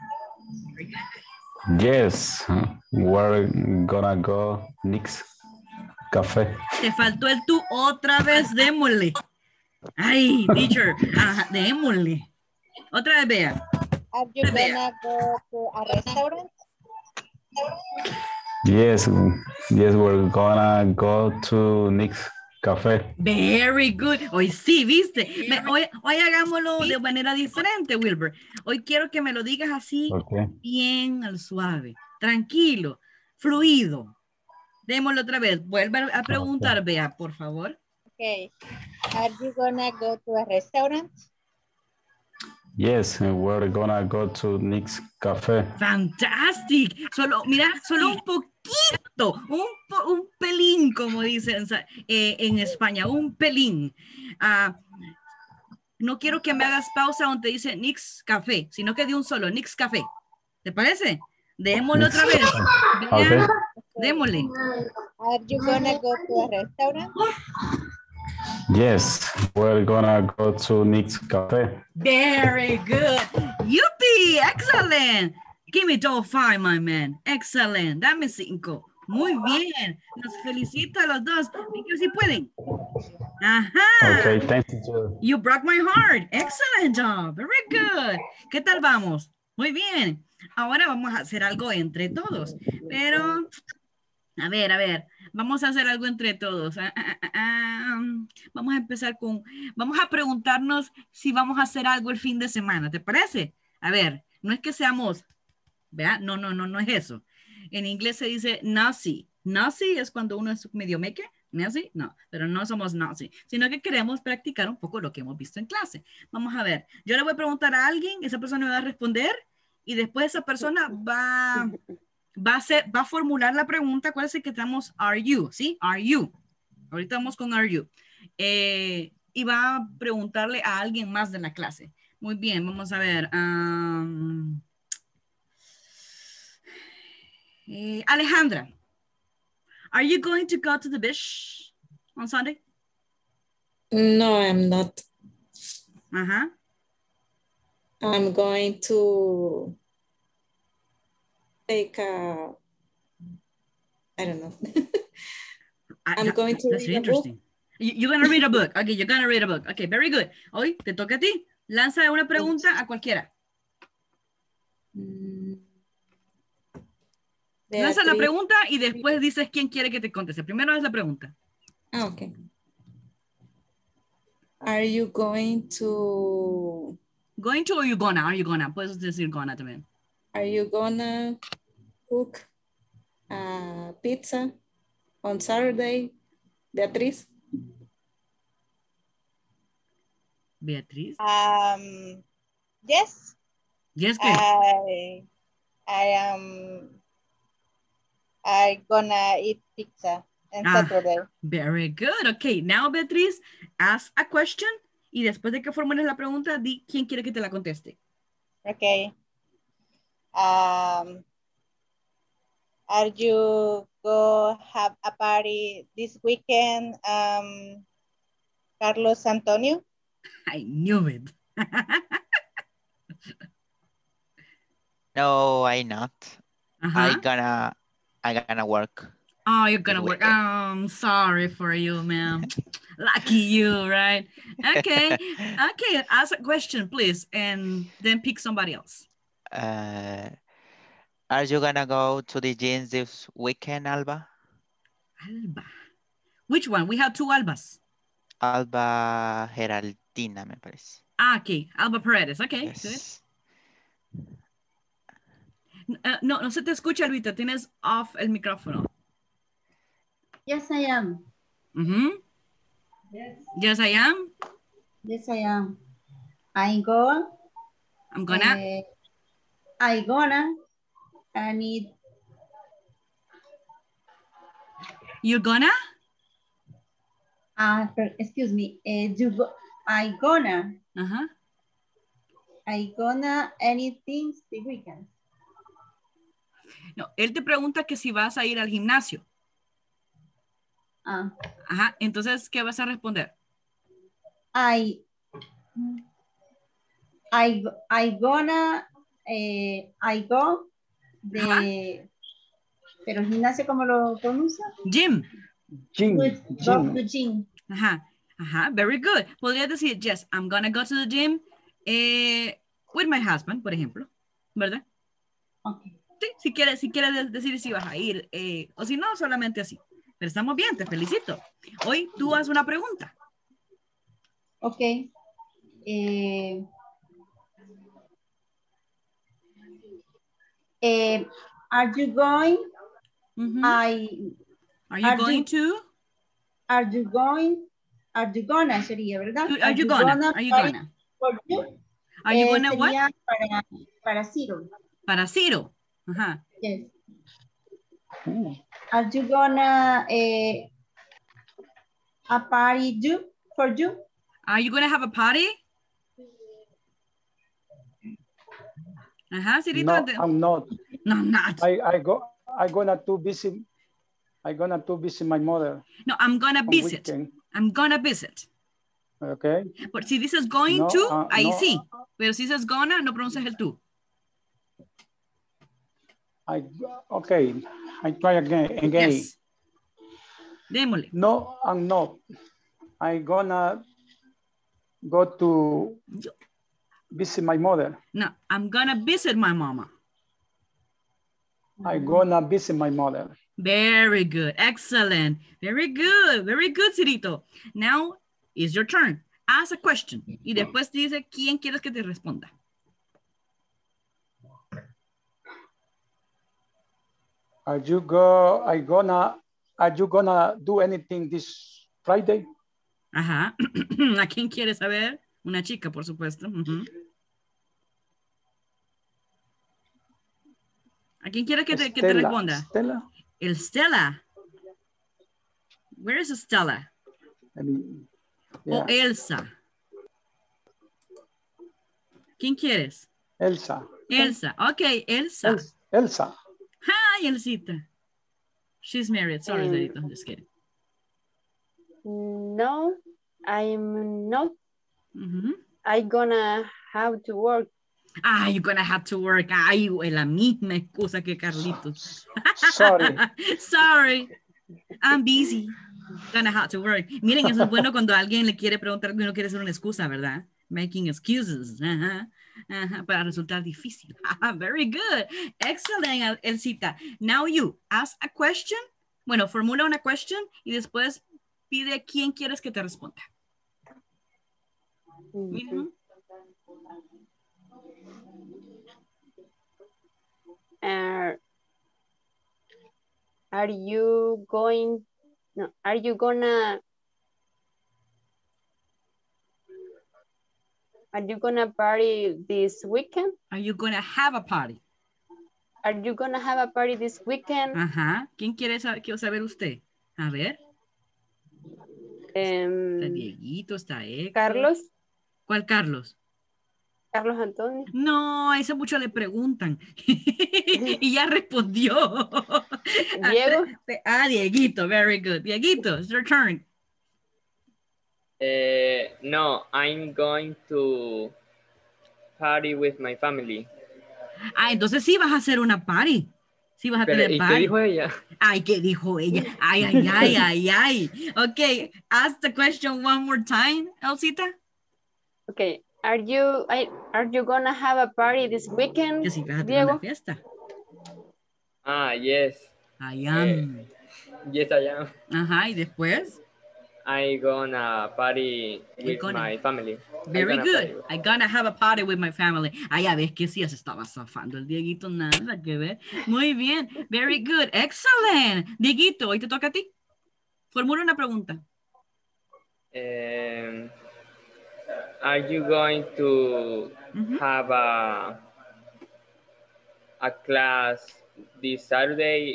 Yes, we're gonna go Nick's Café. Te faltó el tú otra vez, démosle. Ay, teacher, démosle. Otra vez, Bea. Are you gonna go to a restaurant? Yes, we're gonna go to Nick's Café. Very good. Hoy sí, viste. Hoy hagámoslo de manera diferente, Wilber. Hoy quiero que me lo digas así, bien al suave, tranquilo, fluido. Démoslo otra vez. Vuelve a preguntar, Bea, por favor. Okay. Are you gonna go to a restaurant? Yes, we're gonna go to Nick's Café. Fantastic. Solo un poquito, un pelín, como dicen en España, un pelín. No quiero que me hagas pausa donde dice Nick's Café, sino que de un solo, Nick's Café. ¿Te parece? Démosle otra vez. Okay. Démosle. Are you gonna go to a restaurant? Yes, we're gonna go to Nick's Café. Very good. Yuppie, excellent. Give me top 5, my man. Excellent. Dame 5. Muy bien. Nos felicito a los dos. Ellos sí pueden. Ajá. Okay, thank you. You broke my heart. Excellent job. Very good. ¿Qué tal vamos? Muy bien. Ahora vamos a hacer algo entre todos. Pero, a ver. Vamos a hacer algo entre todos. Vamos a empezar vamos a preguntarnos si vamos a hacer algo el fin de semana. ¿Te parece? A ver, no es que seamos, ¿verdad? No es eso. En inglés se dice nazi. Nazi es cuando uno es medio meque. ¿Nazi? No, pero no somos nazi, sino que queremos practicar un poco lo que hemos visto en clase. Vamos a ver. Yo le voy a preguntar a alguien, esa persona me va a responder y después esa persona va a formular la pregunta. Acuérdense que estamos are you, ¿sí? Are you. Ahorita vamos con are you. Y va a preguntarle a alguien más de la clase. Muy bien, vamos a ver. Alejandra, are you going to go to the beach on Sunday? No, I'm not. Uh-huh. I'm going to take a, I don't know. I'm going to read a book. You're going to read a book. Okay, you're going to read a book. Okay, very good. Hoy te toca a ti. Lanza una pregunta a cualquiera. Lanza la pregunta y después dices quién quiere que te conteste. Primero es la pregunta. Ah, okay. Are you going to... Going to or you gonna? Are you gonna? Puedes decir gonna también. Are you gonna cook pizza on Saturday, Beatriz? Beatriz? Yes. Yes, I'm gonna eat pizza on Saturday. Very good. Okay, now Beatriz, ask a question y después de que formules la pregunta, di quién quiere que te la conteste. Okay. Are Are you go have a party this weekend, Carlos Antonio? I knew it. No, I not. Uh-huh. I gonna work. Oh, you're gonna this work. weekend. I'm sorry for you, man. Lucky you, right? Okay. Okay, ask a question, please, and then pick somebody else. Are you gonna go to the gym this weekend, Alba? Alba. Which one? We have two Albas. Alba Geraldina, me parece. Ah, okay. Alba Paredes. Okay, Yes. good. No se te escucha, Albita. Tienes off el micrófono. Yes, I am. Yes. Yes, I am. Yes, I am. I'm gonna. I need. You're gonna? Excuse me. I gonna anything the weekend. No, él te pregunta que si vas a ir al gimnasio. Ajá, entonces, ¿qué vas a responder? I go de... Pero el gimnasio, ¿cómo lo pronuncia? Gym. Go to the gym. Ajá, ajá, very good. Podrías decir, yes, I'm gonna go to the gym with my husband, por ejemplo, ¿verdad? Okay. Sí, si quieres decir si vas a ir, o si no, solamente así. Pero estamos bien, te felicito. Hoy tú haz una pregunta. Ok. Are you going? Are you gonna sería, ¿verdad? Are you gonna? Sería para Ciro. Para Ciro. Ajá. Yes. Are you gonna a party for you? Are you gonna have a party? Ajá, Cirito. No, I'm not. No, I'm not. I'm gonna to visit my mother. No, I'm gonna visit. Weekend. I'm gonna visit. Okay. But si dices going to, ahí sí. Pero si dices gonna, no pronuncias el tú. Okay, I try again. Yes. Démosle. No, I'm not. I'm gonna go to visit my mother. No, I'm gonna visit my mama. I'm gonna visit my mother. Very good. Excellent. Very good. Very good, Cirito. Now is your turn. Ask a question. Y después dice quién quieres que te responda. Are you gonna do anything this Friday? Ajá. ¿A quién quieres saber? Una chica, por supuesto. ¿A quién quieres que te responda? Stella. El Stella. Where is Stella? O Elsa. ¿Quién quieres? Elsa. Elsa. Ok, Elsa. Elsa. Hi, Elsita. She's married. Sorry, Zarito. I'm just kidding. No, I'm not. I'm gonna have to work. Ah, you're gonna have to work. Ay, la misma excusa que Carlitos. Sorry. Sorry. I'm busy. Gonna have to work. Miren, eso es bueno cuando alguien le quiere preguntar que uno quiere hacer una excusa, ¿verdad? Making excuses. Para resultar difícil. Very good. Excellent, Elsita. Now you ask a question. Bueno, formula una question y después pide a quién quieres que te responda. Are you going? No, are you gonna party this weekend? Are you gonna have a party? Are you gonna have a party this weekend? Ajá. ¿Quién quiere saber usted? A ver. Está Dieguito, está Héctor. Carlos. ¿Cuál Carlos? Carlos Antonio. No, a ese mucho le preguntan. Y ya respondió. Diego. Dieguito, very good. Dieguito, it's your turn. No, I'm going to party with my family. Entonces sí vas a hacer una party. Sí vas a tener ¿Y party. qué dijo ella? Ay, ¿qué dijo ella? Ay. Okay, ask the question one more time, Elsita. Okay, are you gonna have a party this weekend, Que sí vas a tener Diego? una fiesta. Yes. I am. Yes, I am. Ajá, ¿y después? I'm gonna party with my family. Very good. I'm gonna have a party with my family. Ya ves que sí, ya se estaba zafando el Dieguito, nada que ver. Muy bien. Very good. Excellent. Dieguito, hoy te toca a ti. Formula una pregunta. Are you going to have a class this Saturday,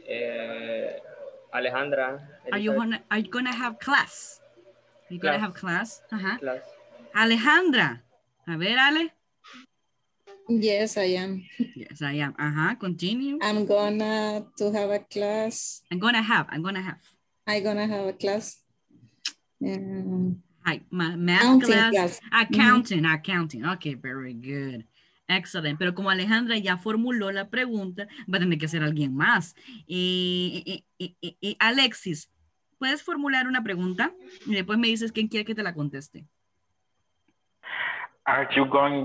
Alejandra? Are you gonna have class? Are you gonna have class? Class. Alejandra. A ver, Ale. Yes, I am. Yes, I am. Continue. I'm gonna to have a class. I'm gonna have. I'm gonna have a class. Math class. Accounting. Okay, very good. Excellent. Pero como Alejandra ya formuló la pregunta, va a tener que ser alguien más. Alexis, ¿puedes formular una pregunta? Y después me dices quién quiere que te la conteste. Are you gonna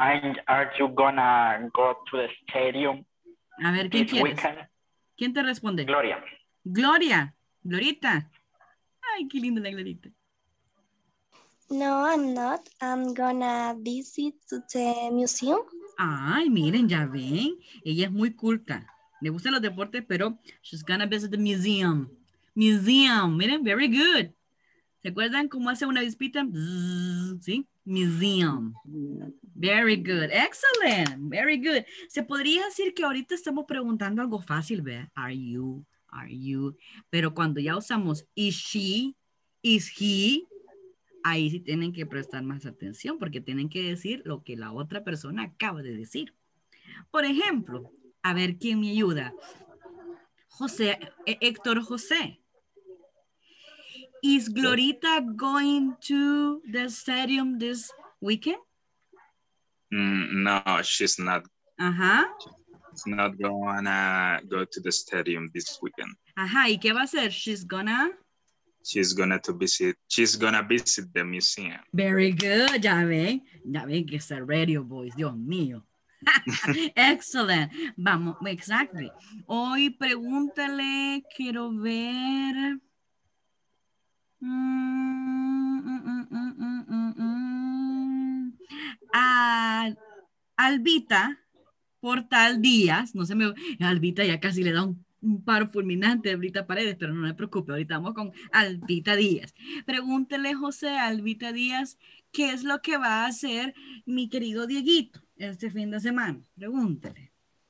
go to the stadium? A ver, ¿quién quieres? Weekend? ¿Quién te responde? Gloria. Glorita. Ay, qué linda la Glorita. No, I'm not. I'm gonna visit the museum. Ay, miren, ya ven. Ella es muy culta. Le gustan los deportes, pero she's gonna visit the museum. Miren, very good. ¿Se acuerdan cómo hace una avispita? Bzz, ¿sí? Museum. Very good. Excellent. Very good. Se podría decir que ahorita estamos preguntando algo fácil, ¿verdad? Are you? Pero cuando ya usamos is she, is he, ahí sí tienen que prestar más atención porque tienen que decir lo que la otra persona acaba de decir. Por ejemplo, a ver quién me ayuda. Héctor José. Is Glorita going to the stadium this weekend? No, she's not. She's not gonna go to the stadium this weekend. ¿Y qué va a hacer? She's gonna visit the museum. Very good, ya ven que es el radio voice, Dios mío. Excellent. Vamos, exactly. Hoy pregúntale, quiero ver. Albita Portal Díaz, Albita ya casi le da un paro fulminante a Albita Paredes, pero no me preocupe, ahorita vamos con Albita Díaz. Pregúntele, José, a Albita Díaz, ¿qué es lo que va a hacer mi querido Dieguito este fin de semana? Pregúntele.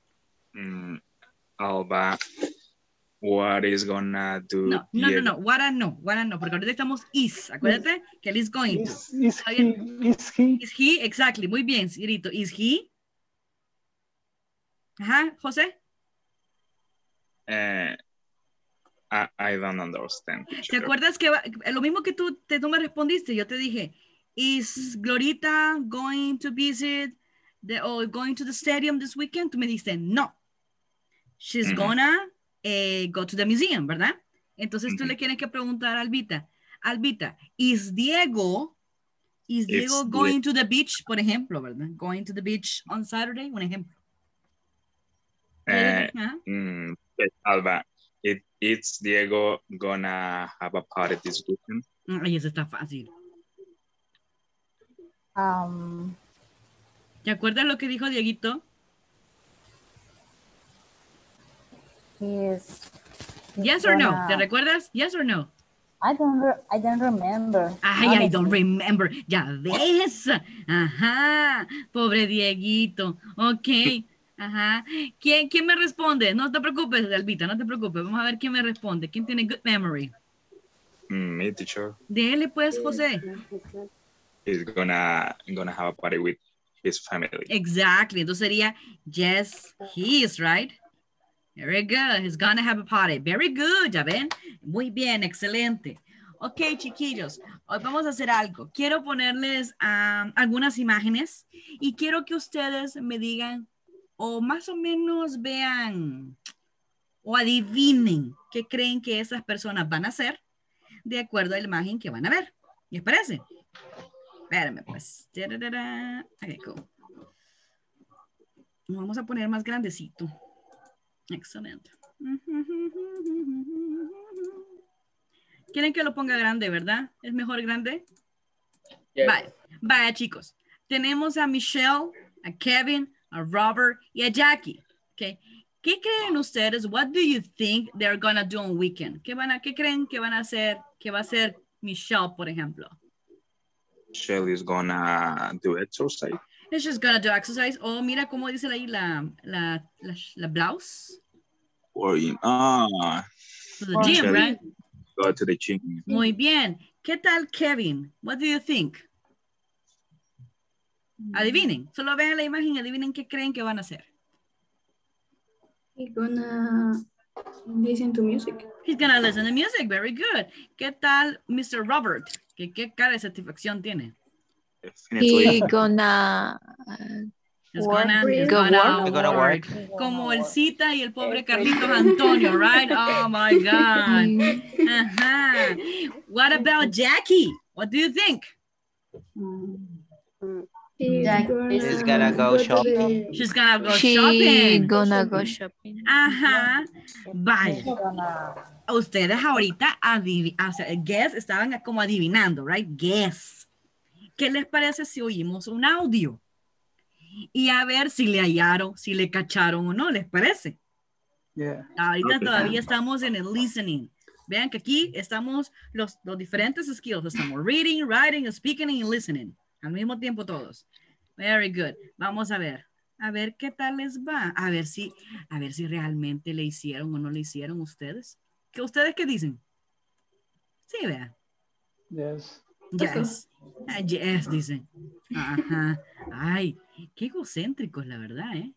Alba, what is gonna do? No, what I know, porque ahorita estamos is, acuérdate que él is going to. Is he, exactly, muy bien, Cirito, is he? José. I don't understand. ¿Te acuerdas que lo mismo que tú me respondiste? Yo te dije, is Glorita going to visit or going to the stadium this weekend? Tú me dijiste, no. She's gonna go to the museum, ¿verdad? Entonces tú le tienes que preguntar a Albita, is Diego going to the beach, por ejemplo, ¿verdad? Going to the beach on Saturday, un ejemplo. Alba, it's Diego gonna have a party this weekend? Ay, eso está fácil. ¿Te acuerdas lo que dijo Dieguito? Yes or no? ¿Te recuerdas? Yes or no? I don't remember. I don't remember. Ya ves. Pobre Dieguito. Ok. ¿Quién me responde? No te preocupes, Albita, no te preocupes. Vamos a ver quién me responde. ¿Quién tiene good memory? Me, teacher. Dele pues, José. He's gonna have a party with his family. Exactly. Entonces sería, yes, he is, right? Very good. He's gonna have a party. Very good, ¿ya ven? Muy bien, excelente. Ok, chiquillos, hoy vamos a hacer algo. Quiero ponerles algunas imágenes y quiero que ustedes me digan o más o menos vean o adivinen qué creen que esas personas van a hacer de acuerdo a la imagen que van a ver. ¿Les parece? Espérame, pues. Okay, cool. Nos vamos a poner más grandecito. Excelente. Quieren que lo ponga grande, ¿verdad? ¿Es mejor grande? Yes. Vaya, chicos. Tenemos a Michelle, a Kevin, a Robert y a Jackie. Okay. ¿Qué creen ustedes? What do you think they're gonna do on weekend? ¿Qué creen que van a hacer? ¿Qué va a hacer Michelle, por ejemplo? Michelle is gonna do exercise. She's just gonna do exercise. Oh, mira cómo dice ahí la blouse. Or To the gym, right? Go to the gym. Muy bien. ¿Qué tal, Kevin? What do you think? Adivinen. Solo vean la imagen y adivinen qué creen que van a hacer. He's gonna listen to music. He's gonna listen to music. Very good. ¿Qué tal, Mr. Robert? ¿Qué cara de satisfacción tiene? He's gonna work. Como el Cita y el pobre Carlitos Antonio, right? Oh my God. What about Jackie? What do you think? She's gonna go shopping. She's gonna go shopping. She's gonna go shopping. Ajá. Vaya. Ustedes ahorita guess, estaban como adivinando, right? Guess. ¿Qué les parece si oímos un audio? Y a ver si le hallaron, si le cacharon o no, ¿les parece? Yeah. Ahorita todavía estamos en el listening. Vean que aquí estamos los diferentes skills. Estamos reading, writing, speaking y listening. Al mismo tiempo todos. Very good. Vamos a ver. A ver qué tal les va. A ver si realmente le hicieron o no le hicieron ustedes. ¿Ustedes qué dicen? Sí, vean. Yes. Yes. Yes, dicen. Ajá. Ay, qué egocéntricos, la verdad, ¿eh?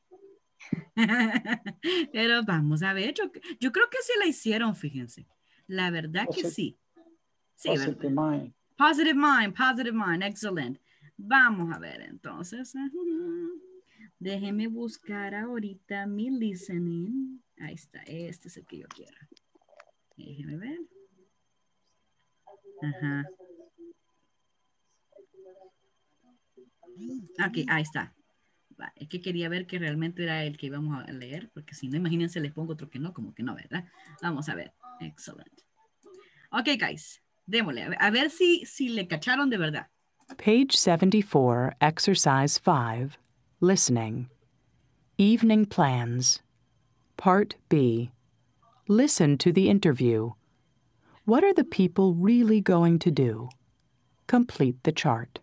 Pero vamos a ver. Yo creo que sí la hicieron, fíjense. La verdad que sí. Sí, Positive mind. Positive mind. Excellent. Vamos a ver, entonces. Déjenme buscar ahorita mi listening. Ahí está. Este es el que yo quiero. Déjenme ver. Ajá. Ok, ahí está. Es que quería ver que realmente era el que íbamos a leer, porque si no, imagínense, les pongo otro que no, como que no, ¿verdad? Vamos a ver. Excelente. Ok, guys, démosle. A ver si le cacharon de verdad. Page 74, Exercise 5, Listening. Evening Plans. Part B. Listen to the interview. What are the people really going to do? Complete the chart.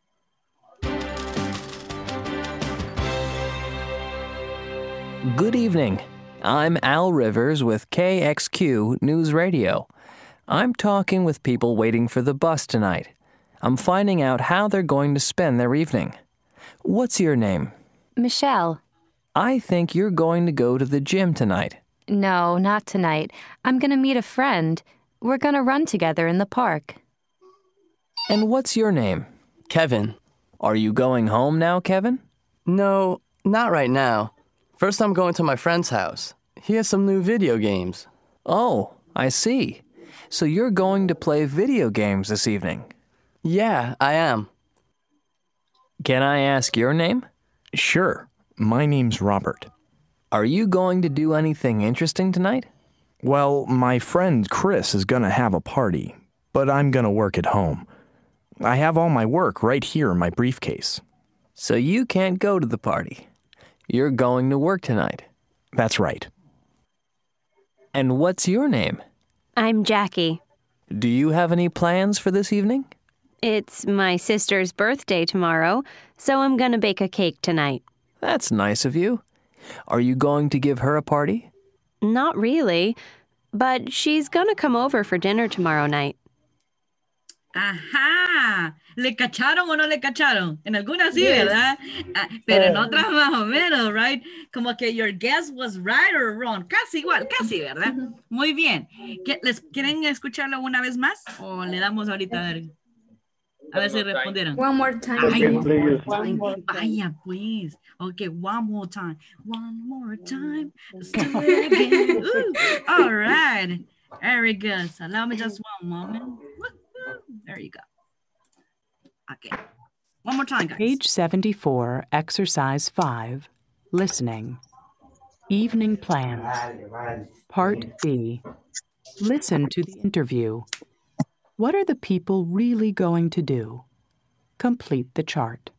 Good evening. I'm Al Rivers with KXQ News Radio. I'm talking with people waiting for the bus tonight. I'm finding out how they're going to spend their evening. What's your name? Michelle. I think you're going to go to the gym tonight. No, not tonight. I'm going to meet a friend. We're going to run together in the park. And what's your name? Kevin. Are you going home now, Kevin? No, not right now. First, I'm going to my friend's house. He has some new video games. Oh, I see. So you're going to play video games this evening? Yeah, I am. Can I ask your name? Sure. My name's Robert. Are you going to do anything interesting tonight? Well, my friend Chris is going to have a party, but I'm going to work at home. I have all my work right here in my briefcase. So you can't go to the party. You're going to work tonight. That's right. And what's your name? I'm Jackie. Do you have any plans for this evening? It's my sister's birthday tomorrow, so I'm going to bake a cake tonight. That's nice of you. Are you going to give her a party? Not really, but she's going to come over for dinner tomorrow night. Ajá. ¿Le cacharon o no le cacharon? En algunas sí, ¿verdad? Pero en otras más o menos, right? Como que your guess was right or wrong. Casi igual, casi, ¿verdad? Muy bien. ¿Les quieren escucharlo una vez más? ¿O le damos ahorita a ver si respondieron? One more time. Ay, Please. one more time. Vaya, pues. Okay, one more time. One more time. Let's do it again. All right. Very good. So allow me just one moment. There you go. Okay. One more time, guys. Page 74, Exercise 5, Listening. Evening Plans. Part B. Listen to the interview. What are the people really going to do? Complete the chart.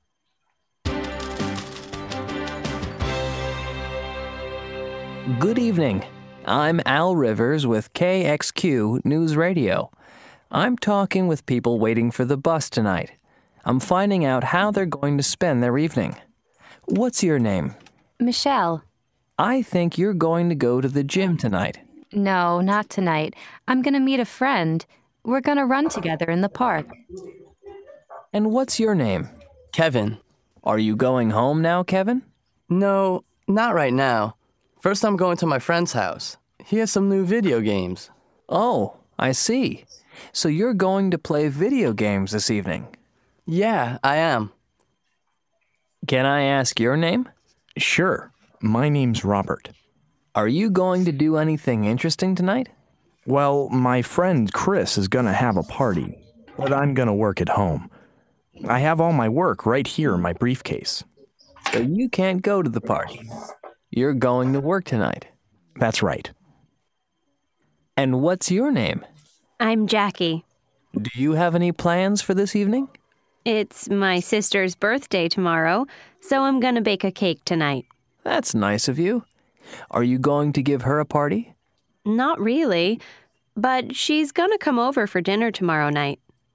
Good evening. I'm Al Rivers with KXQ News Radio. I'm talking with people waiting for the bus tonight. I'm finding out how they're going to spend their evening. What's your name? Michelle. I think you're going to go to the gym tonight. No, not tonight. I'm going to meet a friend. We're going to run together in the park. And what's your name? Kevin. Are you going home now, Kevin? No, not right now. First, I'm going to my friend's house. He has some new video games. Oh, I see. So you're going to play video games this evening? Yeah, I am. Can I ask your name? Sure. My name's Robert. Are you going to do anything interesting tonight? Well, my friend Chris is going to have a party, but I'm going to work at home. I have all my work right here in my briefcase. So you can't go to the party. You're going to work tonight. That's right. And what's your name? I'm Jackie. Do you have any plans for this evening? It's my sister's birthday tomorrow, so I'm going to bake a cake tonight. That's nice of you. Are you going to give her a party? Not really, but she's going to come over for dinner tomorrow night.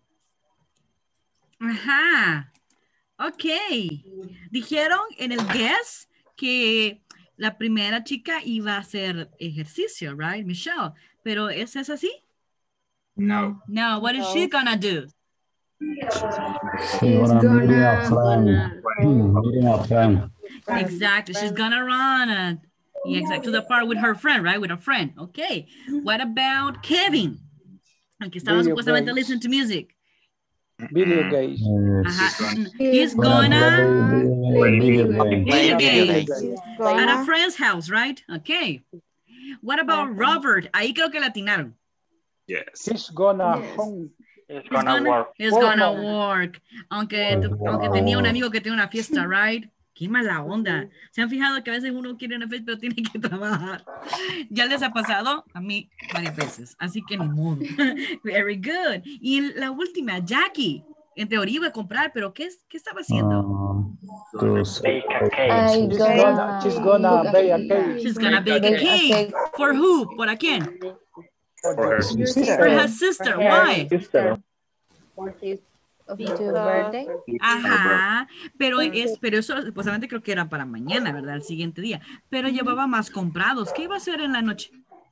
Ajá. Ok. Dijeron en el guess que la primera chica iba a hacer ejercicio, right, Michelle? Pero ¿es así? No. No, what is she gonna do? She's gonna meeting a friend. Exactly, she's gonna run to the park with her friend, right? With a friend. Okay. What about Kevin? El que estaba supuestamente listening to music. Video games. He's gonna Video games. at a friend's house, right? Okay. What about Robert? Ahí creo que la atinaron. Yes. He's gonna home. It's gonna work. It's gonna work. Aunque tenía un amigo que tiene una fiesta, right? Qué mala onda. ¿Se han fijado que a veces uno quiere una fiesta pero tiene que trabajar? Ya les ha pasado a mí varias veces, así que ni modo. Very good. Y la última, Jackie. En teoría iba a comprar, pero ¿qué estaba haciendo? Bake a cake. She's gonna bake a cake. She's gonna bake a cake. For who? ¿Por quién? For her sister. For her sister. Why? birthday. Ajá, pero eso supuestamente creo que era para mañana, ¿verdad? El siguiente día. Pero llevaba más comprados. ¿Qué iba a hacer en la noche?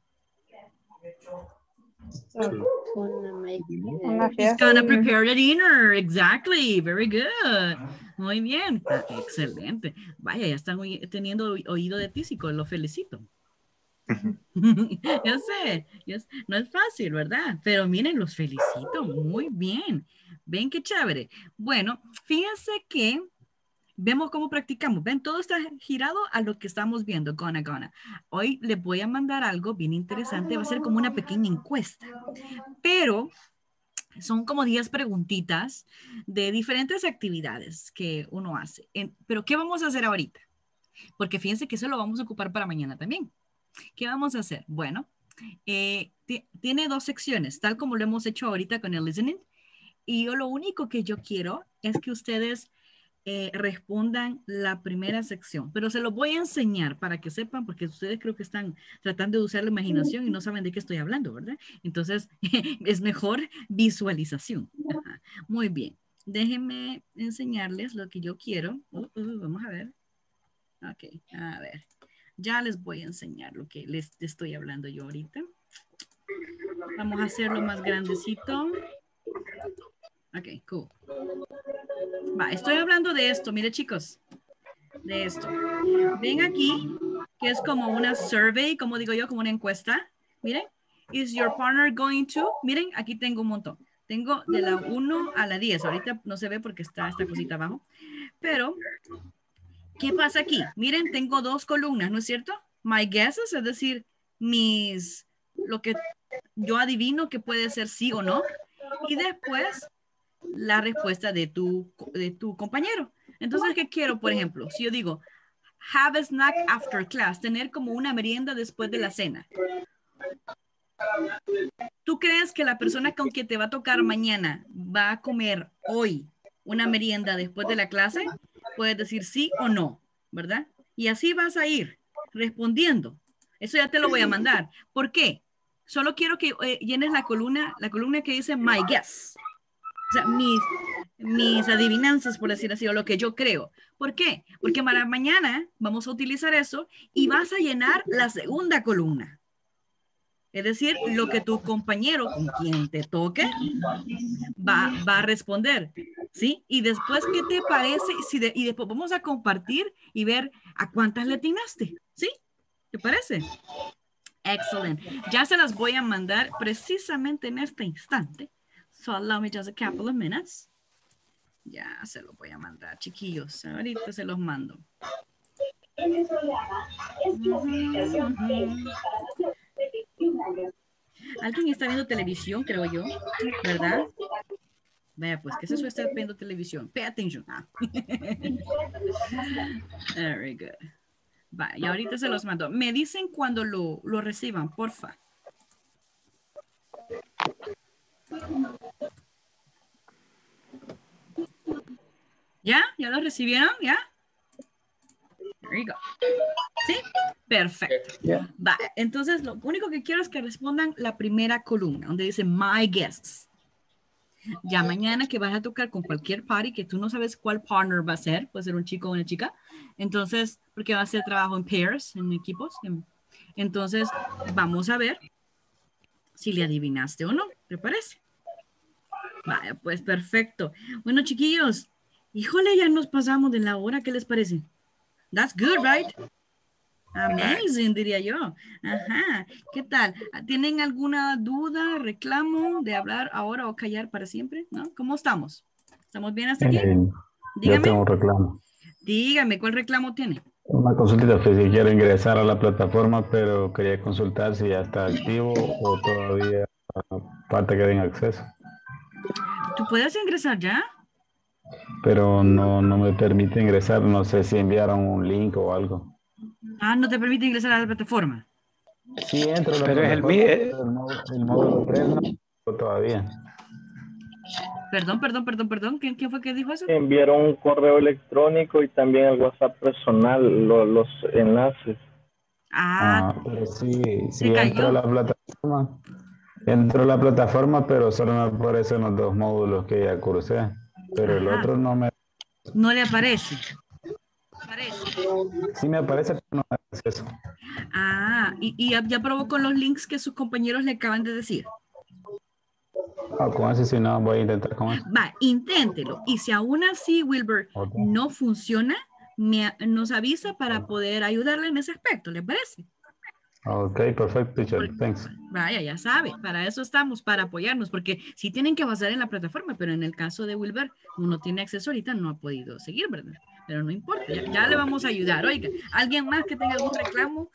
She's gonna prepare the dinner. Exactly. Very good. Muy bien. Excelente. Vaya, ya están teniendo oído de tísico. Lo felicito. Yo sé, no es fácil, ¿verdad? Pero miren, los felicito, muy bien. Ven qué chévere. Bueno, fíjense que vemos cómo practicamos. Ven, todo está girado a lo que estamos viendo. Gonna. Hoy les voy a mandar algo bien interesante. Va a ser como una pequeña encuesta. Pero son como 10 preguntitas de diferentes actividades que uno hace. Pero ¿qué vamos a hacer ahorita? Porque fíjense que eso lo vamos a ocupar para mañana también. ¿Qué vamos a hacer? Bueno, tiene 2 secciones, tal como lo hemos hecho ahorita con el listening. Y yo lo único que yo quiero es que ustedes respondan la primera sección. Pero se los voy a enseñar para que sepan, porque ustedes creo que están tratando de usar la imaginación y no saben de qué estoy hablando, ¿verdad? Entonces, es mejor visualización. Ajá. Muy bien. Déjenme enseñarles lo que yo quiero. Vamos a ver. Ok, a ver. Ya les voy a enseñar lo que les estoy hablando yo ahorita. Vamos a hacerlo más grandecito. Ok, cool. Va, estoy hablando de esto, mire chicos, de esto. Ven aquí, que es como una survey, como digo yo, como una encuesta. Miren, is your partner going to? Miren, aquí tengo un montón. Tengo de la 1 a la 10. Ahorita no se ve porque está esta cosita abajo. Pero, ¿qué pasa aquí? Miren, tengo 2 columnas, ¿no es cierto? My guesses, es decir, lo que yo adivino que puede ser sí o no. Y después, la respuesta de tu compañero. Entonces, ¿qué quiero, por ejemplo? Si yo digo, have a snack after class, tener como una merienda después de la cena. ¿Tú crees que la persona con quien te va a tocar mañana va a comer hoy una merienda después de la clase? Puedes decir sí o no, ¿verdad? Y así vas a ir respondiendo. Eso ya te lo voy a mandar. ¿Por qué? Solo quiero que llenes la columna que dice my guess. O sea, mis adivinanzas, por decir así, o lo que yo creo. ¿Por qué? Porque para mañana vamos a utilizar eso y vas a llenar la segunda columna. Es decir, lo que tu compañero con quien te toque va a responder, ¿sí? Y después, ¿qué te parece? Y después vamos a compartir y ver a cuántas le atinaste, ¿sí? ¿Te parece? Excelente. Ya se las voy a mandar precisamente en este instante. So allow me just a couple of minutes. Ya se los voy a mandar, chiquillos. Ahorita se los mando. Alguien está viendo televisión, creo yo, ¿verdad? Vea, pues, ¿qué es eso de estar viendo televisión? Pay attention. Very good. Va, y ahorita se los mando. Me dicen cuando lo reciban, porfa. ¿Ya? ¿Ya lo recibieron? ¿Ya? There you go. ¿Sí? Perfecto. Yeah. Va, entonces lo único que quiero es que respondan la primera columna, donde dice my guests. Ya mañana que vas a tocar con cualquier party, que tú no sabes cuál partner va a ser, puede ser un chico o una chica, entonces, porque va a ser trabajo en pairs, en equipos, entonces vamos a ver si le adivinaste o no, ¿te parece? Vaya, pues perfecto. Bueno, chiquillos, híjole, ya nos pasamos de la hora, ¿qué les parece? That's good, right? Amazing, diría yo. Ajá. ¿Qué tal? ¿Tienen alguna duda, reclamo de hablar ahora o callar para siempre? ¿No? ¿Cómo estamos? ¿Estamos bien hasta aquí? Yo tengo un reclamo. Dígame, ¿cuál reclamo tiene? Una consultita, pues si quiero ingresar a la plataforma, pero quería consultar si ya está activo o todavía falta que den acceso. ¿Tú puedes ingresar ya? Pero no me permite ingresar, no sé si enviaron un link o algo. Ah, no te permite ingresar a la plataforma. Sí, entro a la Pero es plataforma, el módulo 3 no todavía. Perdón. ¿Quién fue que dijo eso? Enviaron un correo electrónico y también el WhatsApp personal, los enlaces. Pero sí entro a la plataforma. Entro a la plataforma, pero solo me aparecen los 2 módulos que ya cursé. Pero el otro no me... No le aparece. Sí me aparece, pero no me aparece eso. Y ya probó con los links que sus compañeros le acaban de decir. Con eso si no, voy a intentar con eso. Va, inténtelo. Y si aún así, Wilber, no funciona, nos avisa para poder ayudarle en ese aspecto, ¿le parece? Ok, perfecto, teacher. Thanks. Vaya, ya sabe, para eso estamos, para apoyarnos, porque sí tienen que basar en la plataforma, pero en el caso de Wilber, uno tiene acceso ahorita, no ha podido seguir, ¿verdad? Pero no importa, ya le vamos a ayudar. Oiga, ¿alguien más que tenga algún reclamo?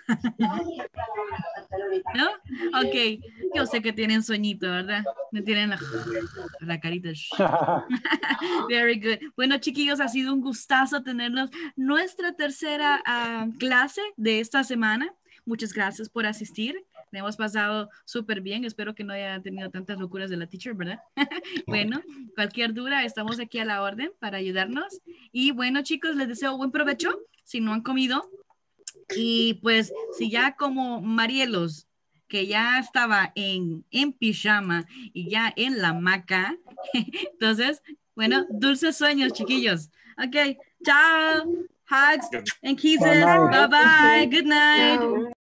¿No? Ok, yo sé que tienen sueñito, ¿verdad? Me tienen la carita. Very good. Bueno, chiquillos, ha sido un gustazo tenerlos. Nuestra tercera clase de esta semana. Muchas gracias por asistir. Le hemos pasado súper bien. Espero que no haya tenido tantas locuras de la teacher, ¿verdad? Bueno, cualquier duda, estamos aquí a la orden para ayudarnos. Y bueno, chicos, les deseo buen provecho si no han comido. Y pues, si ya como Marielos, que ya estaba en pijama y ya en la hamaca, entonces, bueno, dulces sueños, chiquillos. Ok, chao. Hugs and kisses. Bye-bye. Good night.